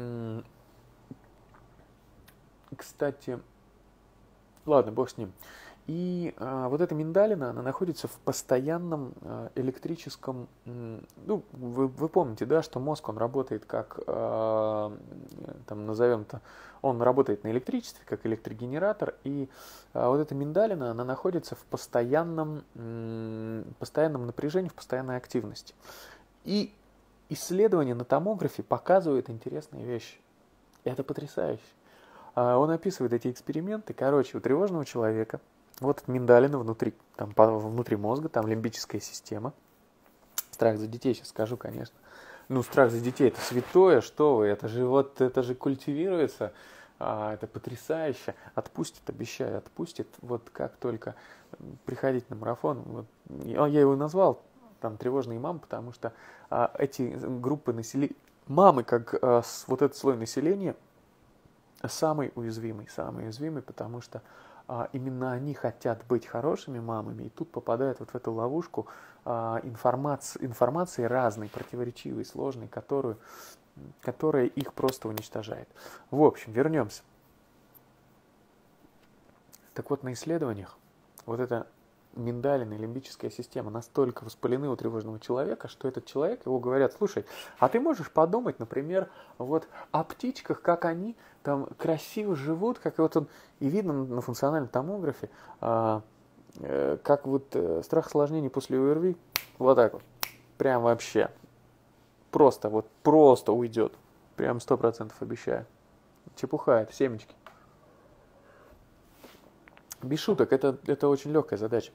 кстати, ладно, бог с ним. И а, вот эта миндалина, она находится в постоянном а, электрическом, ну, вы, вы помните, да, что мозг, он работает как, а, там, назовем-то, он работает на электричестве, как электрогенератор, и а, вот эта миндалина, она находится в постоянном, м, постоянном напряжении, в постоянной активности. И исследования на томографе показывают интересные вещи. Это потрясающе. А, он описывает эти эксперименты, короче, у тревожного человека, вот миндалина внутри, там, внутри мозга, там лимбическая система. Страх за детей сейчас скажу, конечно. Ну, страх за детей это святое, что вы, это же вот, это же культивируется, а, это потрясающе. Отпустит, обещаю, отпустит, вот как только приходить на марафон. Вот, я его назвал там тревожные мамы, потому что а, эти группы населения, мамы, как а, с, вот этот слой населения, самый уязвимый, самый уязвимый, потому что а, именно они хотят быть хорошими мамами, и тут попадают вот в эту ловушку а, информации, информации разной, противоречивой, сложной, которую, которая их просто уничтожает. В общем, вернемся. Так вот, на исследованиях вот эта миндалина и лимбическая система настолько воспалены у тревожного человека, что этот человек, его говорят, слушай, а ты можешь подумать, например, вот о птичках, как они там красиво живут, как вот он, и видно на функциональном томографе, а, э, как вот э, страх осложнений после ОРВИ, вот так вот, прям вообще, просто, вот просто уйдет, прям сто процентов обещаю. Чепуха, это семечки. Без шуток, это, это очень легкая задача.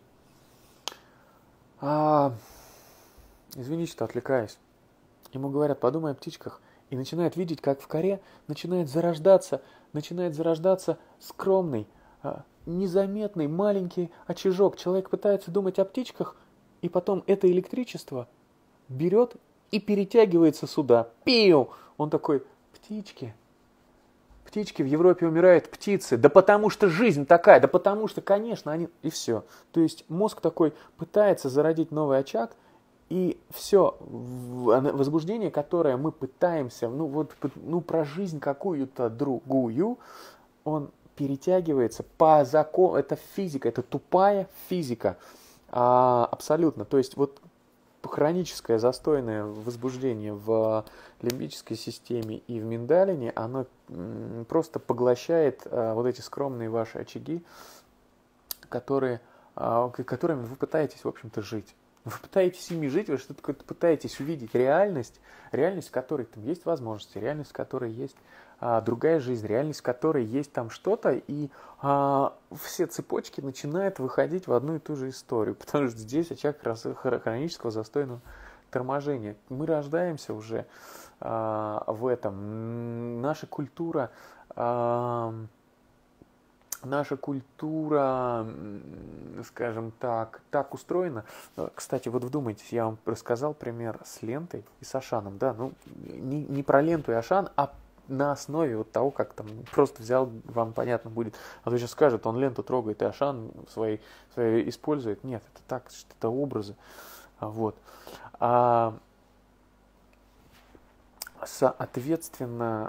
А, извините, что отвлекаюсь. Ему говорят, подумай о птичках. И начинает видеть, как в коре начинает зарождаться, начинает зарождаться скромный, незаметный, маленький очажок. Человек пытается думать о птичках, и потом это электричество берет и перетягивается сюда. Пиу! Он такой, птички, птички в Европе умирают, птицы. Да потому что жизнь такая, да потому что, конечно, они... И все. То есть мозг такой пытается зародить новый очаг, и все, возбуждение, которое мы пытаемся, ну вот, ну про жизнь какую-то другую, он перетягивается по закону, это физика, это тупая физика, а, абсолютно. То есть вот хроническое застойное возбуждение в лимбической системе и в миндалине, оно просто поглощает а, вот эти скромные ваши очаги, которые, а, которыми вы пытаетесь, в общем-то, жить. Вы пытаетесь ими жить, вы что-то пытаетесь увидеть реальность, реальность, в которой там есть возможности, реальность, в которой есть а, другая жизнь, реальность, в которой есть там что-то, и а, все цепочки начинают выходить в одну и ту же историю, потому что здесь очаг хронического застойного торможения. Мы рождаемся уже а, в этом. Наша культура... А, Наша культура, скажем так, так устроена. Кстати, вот вдумайтесь, я вам рассказал пример с лентой и с Ашаном. Да? Ну, не, не про ленту и Ашан, а на основе вот того, как там просто взял, вам понятно будет. А то сейчас скажет, он ленту трогает и Ашан свои, свои использует. Нет, это так, что-то образы. Вот. А, соответственно...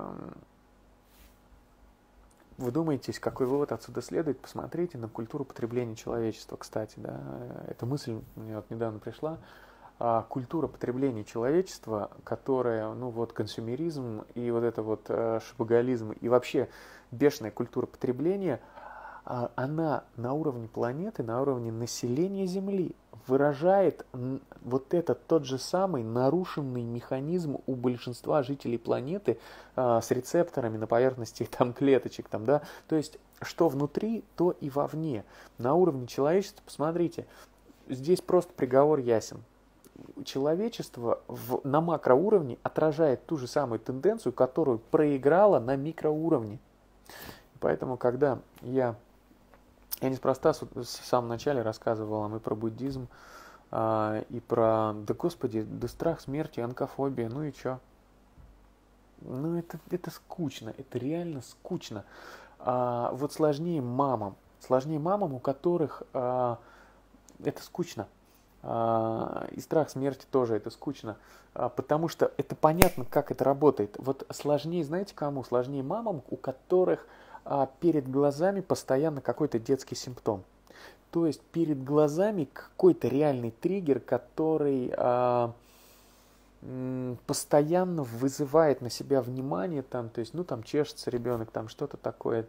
Вы думаетесь, какой вывод отсюда следует? Посмотрите на культуру потребления человечества, кстати, да, эта мысль мне вот недавно пришла. А, культура потребления человечества, которая, ну вот, консюмеризм и вот это вот э, шопоголизм и вообще бешеная культура потребления, а, она на уровне планеты, на уровне населения Земли выражает вот этот тот же самый нарушенный механизм у большинства жителей планеты а, с рецепторами на поверхности там, клеточек. Там, да? То есть, что внутри, то и вовне. На уровне человечества, посмотрите, здесь просто приговор ясен. Человечество в, на макроуровне отражает ту же самую тенденцию, которую проиграло на микроуровне. Поэтому, когда я... Я неспроста в самом начале рассказывал вам и про буддизм, а, и про, да господи, да страх смерти, онкофобия, ну и чё? Ну это, это скучно, это реально скучно. А, вот сложнее мамам, сложнее мамам, у которых а, это скучно. А, и страх смерти тоже это скучно, а, потому что это понятно, как это работает. Вот сложнее, знаете кому? Сложнее мамам, у которых а, перед глазами постоянно какой-то детский симптом. То есть перед глазами какой-то реальный триггер, который а, м, постоянно вызывает на себя внимание, там, то есть, ну, там чешется ребенок, там что-то такое.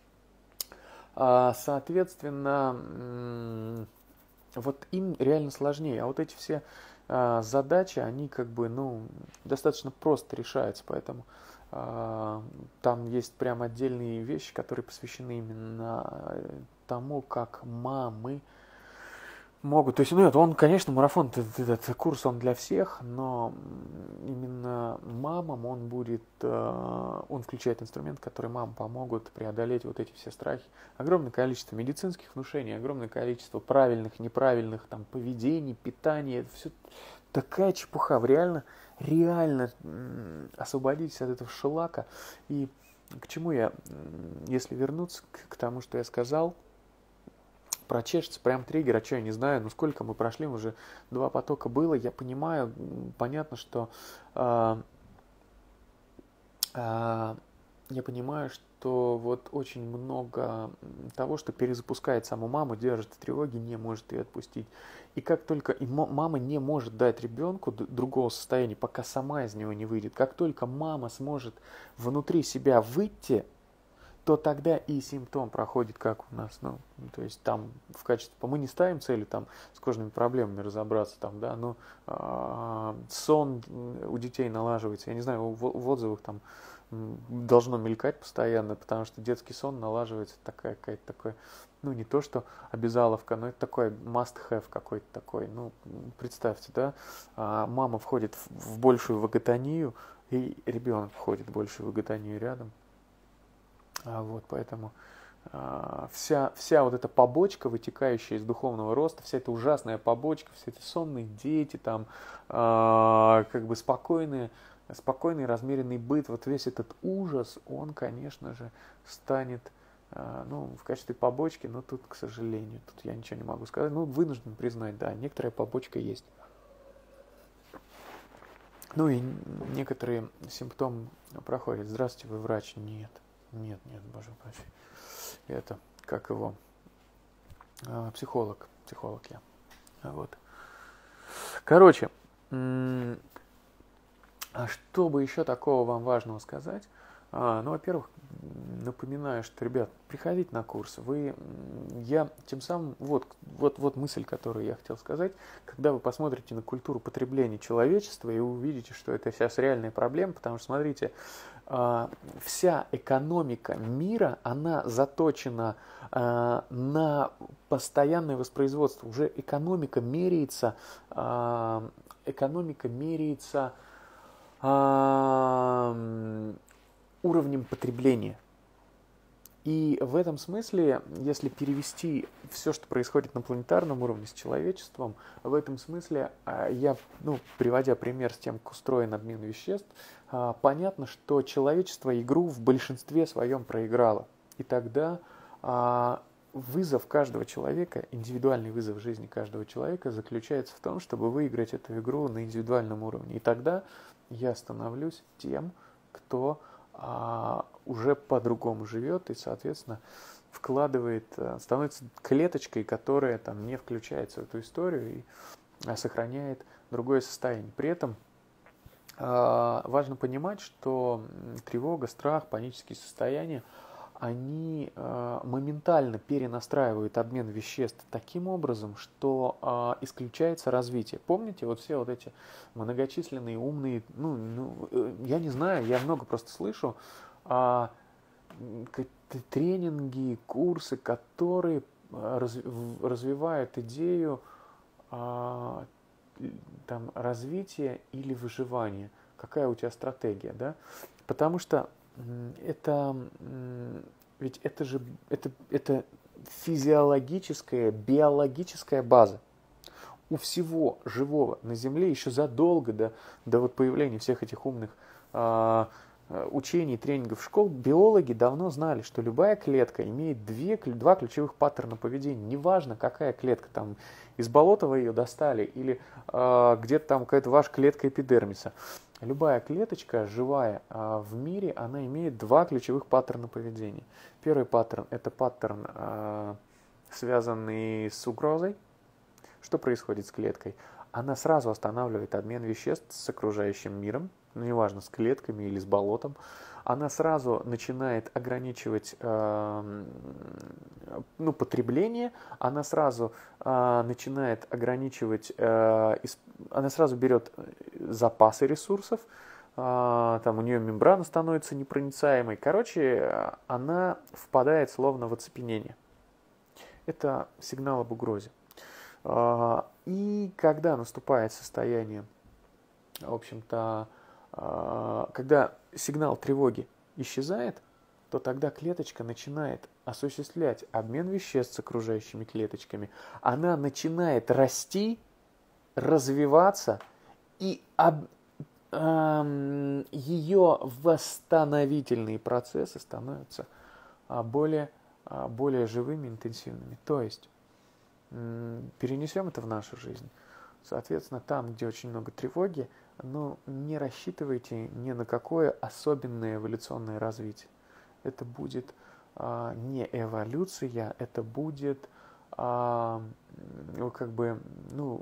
А, соответственно, м, вот им реально сложнее. А вот эти все а, задачи, они как бы, ну, достаточно просто решаются, поэтому а, там есть прям отдельные вещи, которые посвящены именно тому, как мамы могут. То есть, ну, это он, конечно, марафон, этот, этот курс, он для всех, но именно мамам он будет, он включает инструмент, который мамам помогут преодолеть вот эти все страхи. Огромное количество медицинских внушений, огромное количество правильных, неправильных там поведений, питания, это все такая чепуха. Реально, реально освободитесь от этого шелака. И к чему я, если вернуться к, к тому, что я сказал, про чешется прям триггер, а что, я не знаю, ну сколько мы прошли, уже два потока было, я понимаю, понятно, что э, э, я понимаю, что вот очень много того, что перезапускает саму маму, держит в тревоге, не может ее отпустить. И как только и мама не может дать ребенку другого состояния, пока сама из него не выйдет, как только мама сможет внутри себя выйти, то тогда и симптом проходит, как у нас, ну, то есть там в качестве, мы не ставим цели там с кожными проблемами разобраться, там, да, но э, сон у детей налаживается, я не знаю, в, в отзывах там должно мелькать постоянно, потому что детский сон налаживается, такая какая-то такая, ну, не то что обязаловка, но это такой must-have какой-то такой, ну, представьте, да, а мама входит в, в большую ваготонию, и ребенок входит в большую ваготонию рядом. А вот, поэтому вся, вся вот эта побочка, вытекающая из духовного роста, вся эта ужасная побочка, все эти сонные дети, там, как бы спокойные, спокойный, размеренный быт, вот весь этот ужас, он, конечно же, станет, ну, в качестве побочки, но тут, к сожалению, тут я ничего не могу сказать, ну, вынужден признать, да, некоторая побочка есть. Ну и некоторые симптомы проходят. Здравствуйте, вы врач? Нет, нет, нет, боже упаси. Это, как его, психолог, психолог я. Вот. Короче, а что бы еще такого вам важного сказать? А, ну, во-первых, напоминаю, что, ребят, приходите на курс. Вы, я тем самым, вот, вот, вот мысль, которую я хотел сказать, когда вы посмотрите на культуру потребления человечества и увидите, что это сейчас реальная проблема, потому что, смотрите, а, вся экономика мира, она заточена а, на постоянное воспроизводство. Уже экономика меряется, а, экономика меряется а, уровнем потребления. И в этом смысле, если перевести все, что происходит на планетарном уровне с человечеством, в этом смысле, я, ну, приводя пример с тем, как устроен обмен веществ, понятно, что человечество игру в большинстве своем проиграло. И тогда вызов каждого человека, индивидуальный вызов жизни каждого человека заключается в том, чтобы выиграть эту игру на индивидуальном уровне. И тогда я становлюсь тем, кто а, уже по-другому живет и, соответственно, вкладывает, становится клеточкой, которая там не включается в эту историю и а, сохраняет другое состояние. При этом а, важно понимать, что тревога, страх, панические состояния, они э, моментально перенастраивают обмен веществ таким образом, что э, исключается развитие. Помните, вот все вот эти многочисленные умные, ну, ну э, я не знаю, я много просто слышу, э, тренинги, курсы, которые раз, развивают идею э, там, развития или выживания. Какая у тебя стратегия, да? Потому что это, ведь это же это, это физиологическая, биологическая база. У всего живого на Земле еще задолго до, до вот появления всех этих умных а, учений, тренингов школ, биологи давно знали, что любая клетка имеет две, два ключевых паттерна поведения. Неважно, какая клетка, там из болота вы ее достали или а, где-то там какая-то ваша клетка эпидермиса. Любая клеточка живая а, в мире, она имеет два ключевых паттерна поведения. Первый паттерн – это паттерн, а, связанный с угрозой. Что происходит с клеткой? Она сразу останавливает обмен веществ с окружающим миром, ну, неважно, с клетками или с болотом. Она сразу начинает ограничивать э, ну, потребление, она сразу э, начинает ограничивать, э, исп... она сразу берет запасы ресурсов, э, там у нее мембрана становится непроницаемой. Короче, она впадает словно в оцепенение. Это сигнал об угрозе. Э, и когда наступает состояние, в общем-то, когда сигнал тревоги исчезает, то тогда клеточка начинает осуществлять обмен веществ с окружающими клеточками. Она начинает расти, развиваться, и об, э, ее восстановительные процессы становятся более, более живыми, интенсивными. То есть э, перенесем это в нашу жизнь. Соответственно, там, где очень много тревоги, но не рассчитывайте ни на какое особенное эволюционное развитие. Это будет а, не эволюция, это будет а, ну, как бы, ну,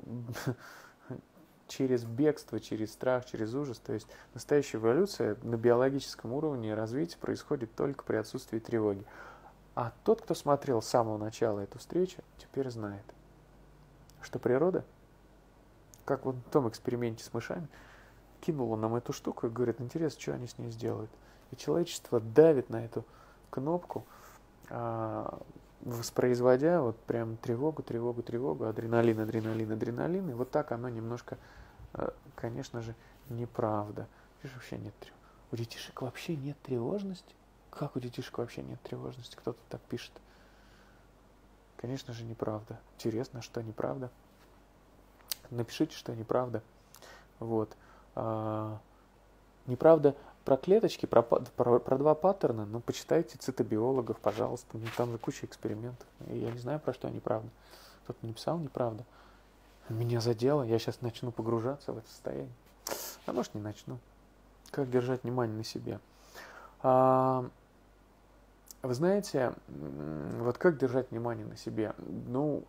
через бегство, через страх, через ужас. То есть настоящая эволюция на биологическом уровне развития происходит только при отсутствии тревоги. А тот, кто смотрел с самого начала эту встречу, теперь знает, что природа, как вот в том эксперименте с мышами, кинула нам эту штуку и говорит, интересно, что они с ней сделают. И человечество давит на эту кнопку, воспроизводя вот прям тревогу, тревогу, тревогу, адреналин, адреналин, адреналин. И вот так оно немножко, конечно же, неправда. Здесь вообще нет тревоги. У детишек вообще нет тревожности? Как у детишек вообще нет тревожности? Кто-то так пишет. Конечно же, неправда. Интересно, что неправда. Напишите, что неправда. Вот. А, неправда про клеточки, про, про, про два паттерна, ну, почитайте цитобиологов, пожалуйста. Ну, там же куча экспериментов. И я не знаю, про что неправда. Кто-то написал неправда. Меня задело, я сейчас начну погружаться в это состояние. А может, не начну. Как держать внимание на себе? А, вы знаете, вот как держать внимание на себе? Ну,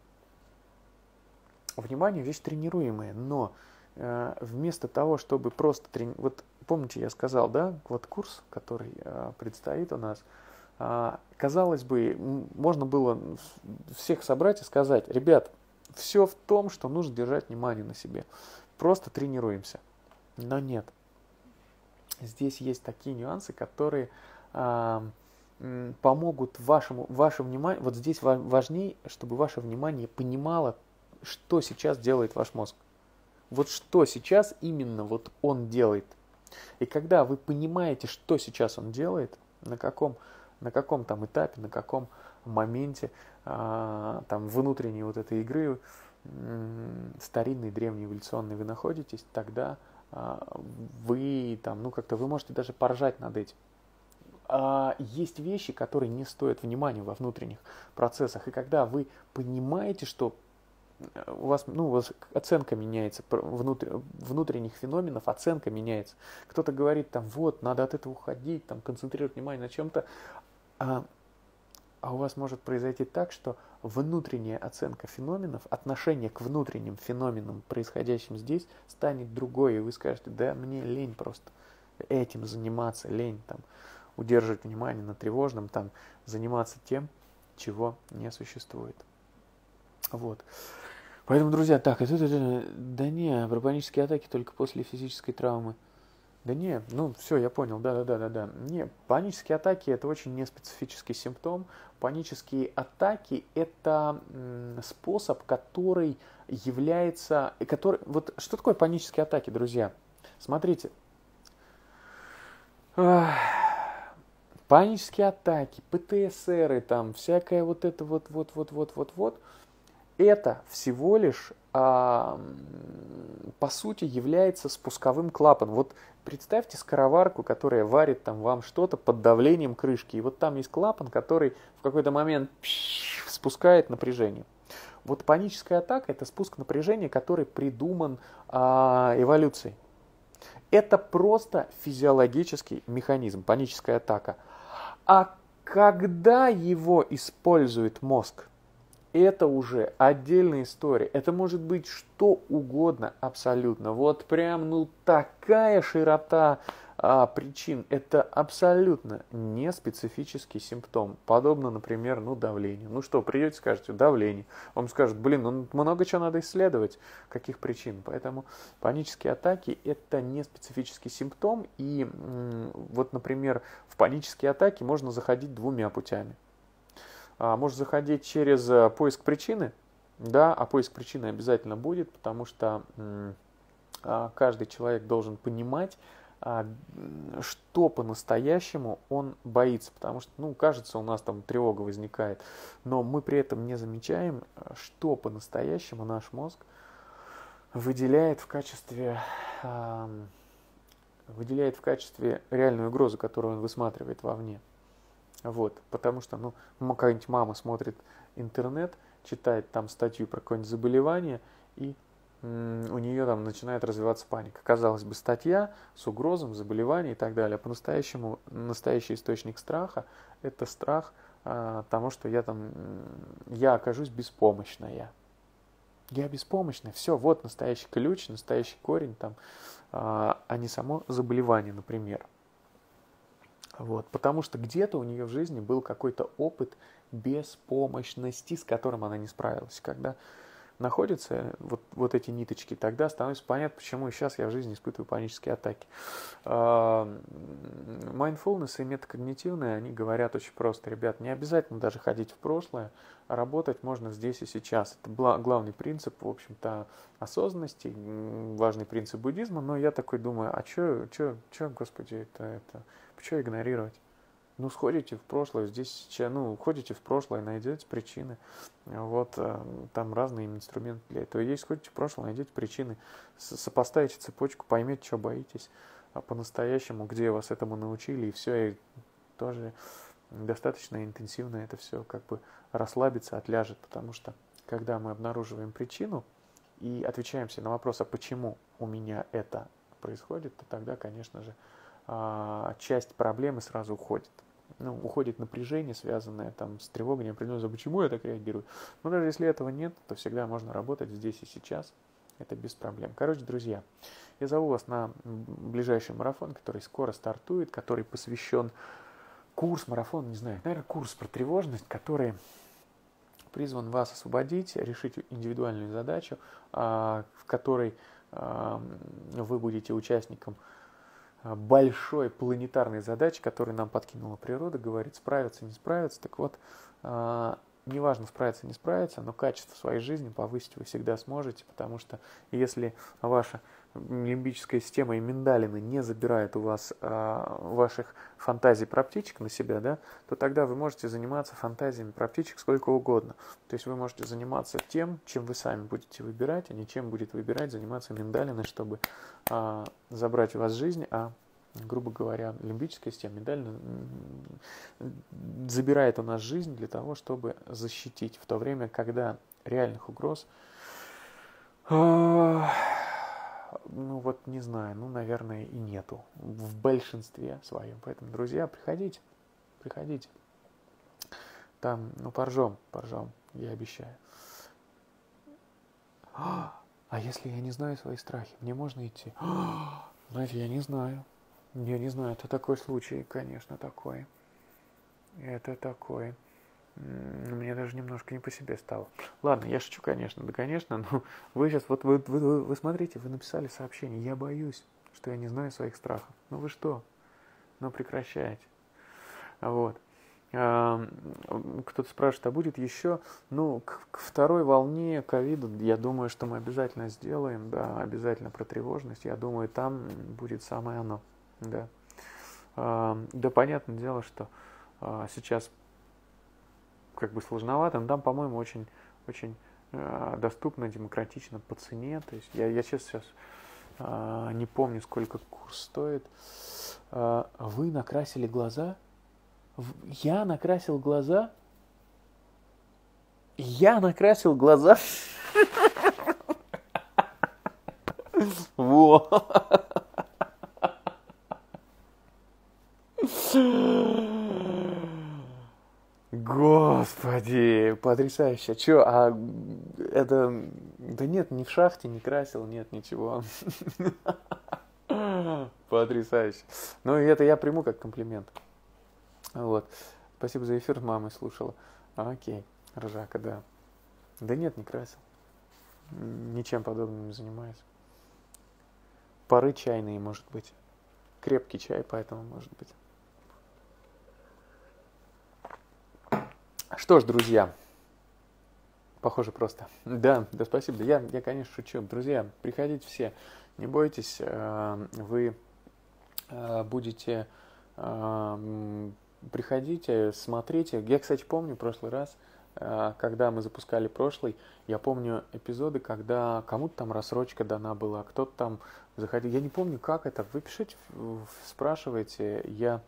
внимание вещь тренируемая, но э, вместо того, чтобы просто тренировать... Вот помните, я сказал, да, вот курс, который э, предстоит у нас, э, казалось бы, можно было всех собрать и сказать, ребят, все в том, что нужно держать внимание на себе. Просто тренируемся. Но нет. Здесь есть такие нюансы, которые э, помогут вашему, ваше внимание. Вот здесь важнее, чтобы ваше внимание понимало, что сейчас делает ваш мозг. Вот что сейчас именно вот он делает. И когда вы понимаете, что сейчас он делает, на каком, на каком там этапе, на каком моменте э, там внутренней вот этой игры э, старинной, древней, эволюционной вы находитесь, тогда э, вы там, ну как-то вы можете даже поржать над этим. А есть вещи, которые не стоят внимания во внутренних процессах. И когда вы понимаете, что у вас, ну, у вас оценка меняется, внутр, внутренних феноменов оценка меняется. Кто-то говорит, там, вот, надо от этого уходить, там, концентрировать внимание на чем-то. А, а у вас может произойти так, что внутренняя оценка феноменов, отношение к внутренним феноменам, происходящим здесь, станет другой. И вы скажете, да, мне лень просто этим заниматься, лень, там, удерживать внимание на тревожном, там, заниматься тем, чего не существует. Вот. Поэтому, друзья, так, это, это, это, да не, про панические атаки только после физической травмы. Да не, ну все, я понял, да-да-да-да-да. Не, панические атаки это очень неспецифический симптом. Панические атаки это м, способ, который является, который, вот что такое панические атаки, друзья? Смотрите. Панические атаки, ПТСРы, там, всякое вот это вот-вот-вот-вот-вот-вот. Это всего лишь, а, по сути, является спусковым клапаном. Вот представьте скороварку, которая варит там вам что-то под давлением крышки. И вот там есть клапан, который в какой-то момент пш, спускает напряжение. Вот паническая атака – это спуск напряжения, который придуман а, эволюцией. Это просто физиологический механизм, паническая атака. А когда его использует мозг, это уже отдельная история. Это может быть что угодно абсолютно. Вот прям, ну, такая широта а, причин. Это абсолютно не специфический симптом. Подобно, например, ну, давлению. Ну что, придете, скажете, давление. Он скажет, блин, ну, много чего надо исследовать, каких причин. Поэтому панические атаки – это не специфический симптом. И м- вот, например, в панические атаки можно заходить двумя путями. Можно заходить через поиск причины, да, а поиск причины обязательно будет, потому что каждый человек должен понимать, что по-настоящему он боится, потому что, ну, кажется, у нас там тревога возникает, но мы при этом не замечаем, что по-настоящему наш мозг выделяет в качестве, выделяет в качестве реальной угрозы, которую он высматривает вовне. Вот, потому что, ну, какая-нибудь мама смотрит интернет, читает там статью про какое-нибудь заболевание, и м- у нее там начинает развиваться паника. Казалось бы, статья с угрозом, заболеванием и так далее. А по-настоящему, настоящий источник страха – это страх а, того, что я там, я окажусь беспомощная. Я беспомощная, все, вот настоящий ключ, настоящий корень, там, а, а не само заболевание, например. Вот, потому что где-то у нее в жизни был какой-то опыт беспомощности, с которым она не справилась. Когда находятся вот, вот эти ниточки, тогда становится понятно, почему сейчас я в жизни испытываю панические атаки. Mindfulness и метакогнитивные, они говорят очень просто. Ребят, не обязательно даже ходить в прошлое, а работать можно здесь и сейчас. Это главный принцип, в общем-то, осознанности, важный принцип буддизма. Но я такой думаю, а что, что, что, господи, это, это, что игнорировать? Ну, сходите в прошлое, здесь сейчас, ну, ходите в прошлое, найдете причины. Вот, там разные инструменты для этого есть. Сходите в прошлое, найдете причины, сопоставите цепочку, поймете, что боитесь по-настоящему, где вас этому научили, и все, и тоже достаточно интенсивно это все как бы расслабится, отляжет, потому что когда мы обнаруживаем причину и отвечаем себе на вопрос, а почему у меня это происходит, то тогда, конечно же, часть проблемы сразу уходит. Ну, уходит напряжение, связанное там с тревогой, неопределенностью, почему я так реагирую. Но даже если этого нет, то всегда можно работать здесь и сейчас. Это без проблем. Короче, друзья, я зову вас на ближайший марафон, который скоро стартует, который посвящен курс, марафон, не знаю, наверное, курс про тревожность, который призван вас освободить, решить индивидуальную задачу, в которой вы будете участником большой планетарной задачи, которую нам подкинула природа, говорит, справиться, не справиться. Так вот, неважно, справиться, не справиться, но качество своей жизни повысить вы всегда сможете, потому что если ваша лимбическая система и миндалины не забирают у вас а, ваших фантазий про птичек на себя, да, то тогда вы можете заниматься фантазиями про птичек сколько угодно. То есть вы можете заниматься тем, чем вы сами будете выбирать, а не чем будет выбирать заниматься миндалиной, чтобы а, забрать у вас жизнь, а грубо говоря, лимбическая система миндалина забирает у нас жизнь для того, чтобы защитить, в то время, когда реальных угроз, ну вот не знаю, ну, наверное, и нету в большинстве своем. Поэтому, друзья, приходите, приходите. Там, ну, поржем, поржем, я обещаю. А если я не знаю свои страхи, мне можно идти? Знаете, я не знаю. Я не знаю, это такой случай, конечно, такой. Это такой. Мне даже немножко не по себе стало. Ладно, я шучу, конечно, да, конечно, но вы сейчас, вот вы, вы, вы, вы смотрите, вы написали сообщение, я боюсь, что я не знаю своих страхов. Ну вы что? Ну прекращайте. Вот. Кто-то спрашивает, а будет еще? Ну, к, к второй волне ковида, я думаю, что мы обязательно сделаем, да, обязательно про тревожность. Я думаю, там будет самое оно, да. Да, понятное дело, что сейчас как бы сложновато, но там, по-моему, очень, очень доступно, демократично по цене. То есть я, я сейчас, сейчас не помню, сколько курс стоит. Вы накрасили глаза? Я накрасил глаза? Я накрасил глаза? Во! Господи, потрясающе. Че, а это... Да нет, ни в шахте не красил, нет, ничего. Потрясающе. Ну, это я приму как комплимент. Вот. Спасибо за эфир, с мамой слушала. Окей, ржака, да. Да нет, не красил. Ничем подобным не занимаюсь. Пары чайные, может быть. Крепкий чай, поэтому, может быть. Что ж, друзья, похоже просто. Да, да, спасибо. Я, я, конечно, шучу. Друзья, приходите все. Не бойтесь, вы будете... Приходите, смотрите. Я, кстати, помню в прошлый раз, когда мы запускали прошлый, я помню эпизоды, когда кому-то там рассрочка дана была, кто-то там заходил. Я не помню, как это. Вы пишите, спрашивайте. Я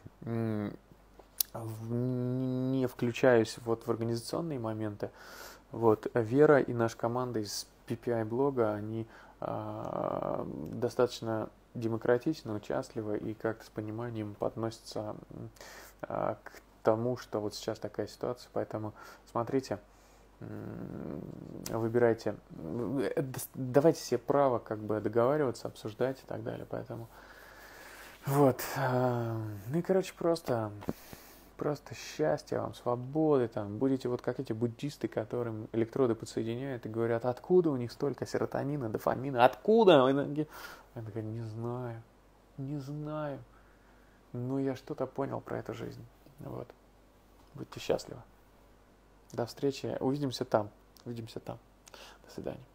не включаюсь вот в организационные моменты. Вот. Вера и наша команда из пи пи ай-блога, они э, достаточно демократично, участливо и как-то с пониманием подносятся э, к тому, что вот сейчас такая ситуация. Поэтому смотрите, выбирайте, давайте себе право как бы договариваться, обсуждать и так далее. Поэтому вот. Ну и, короче, просто... Просто счастья вам, свободы, там, будете вот как эти буддисты, которым электроды подсоединяют и говорят, откуда у них столько серотонина, дофамина, откуда? Я такая, не знаю, не знаю, но я что-то понял про эту жизнь, вот, будьте счастливы, до встречи, увидимся там, увидимся там, до свидания.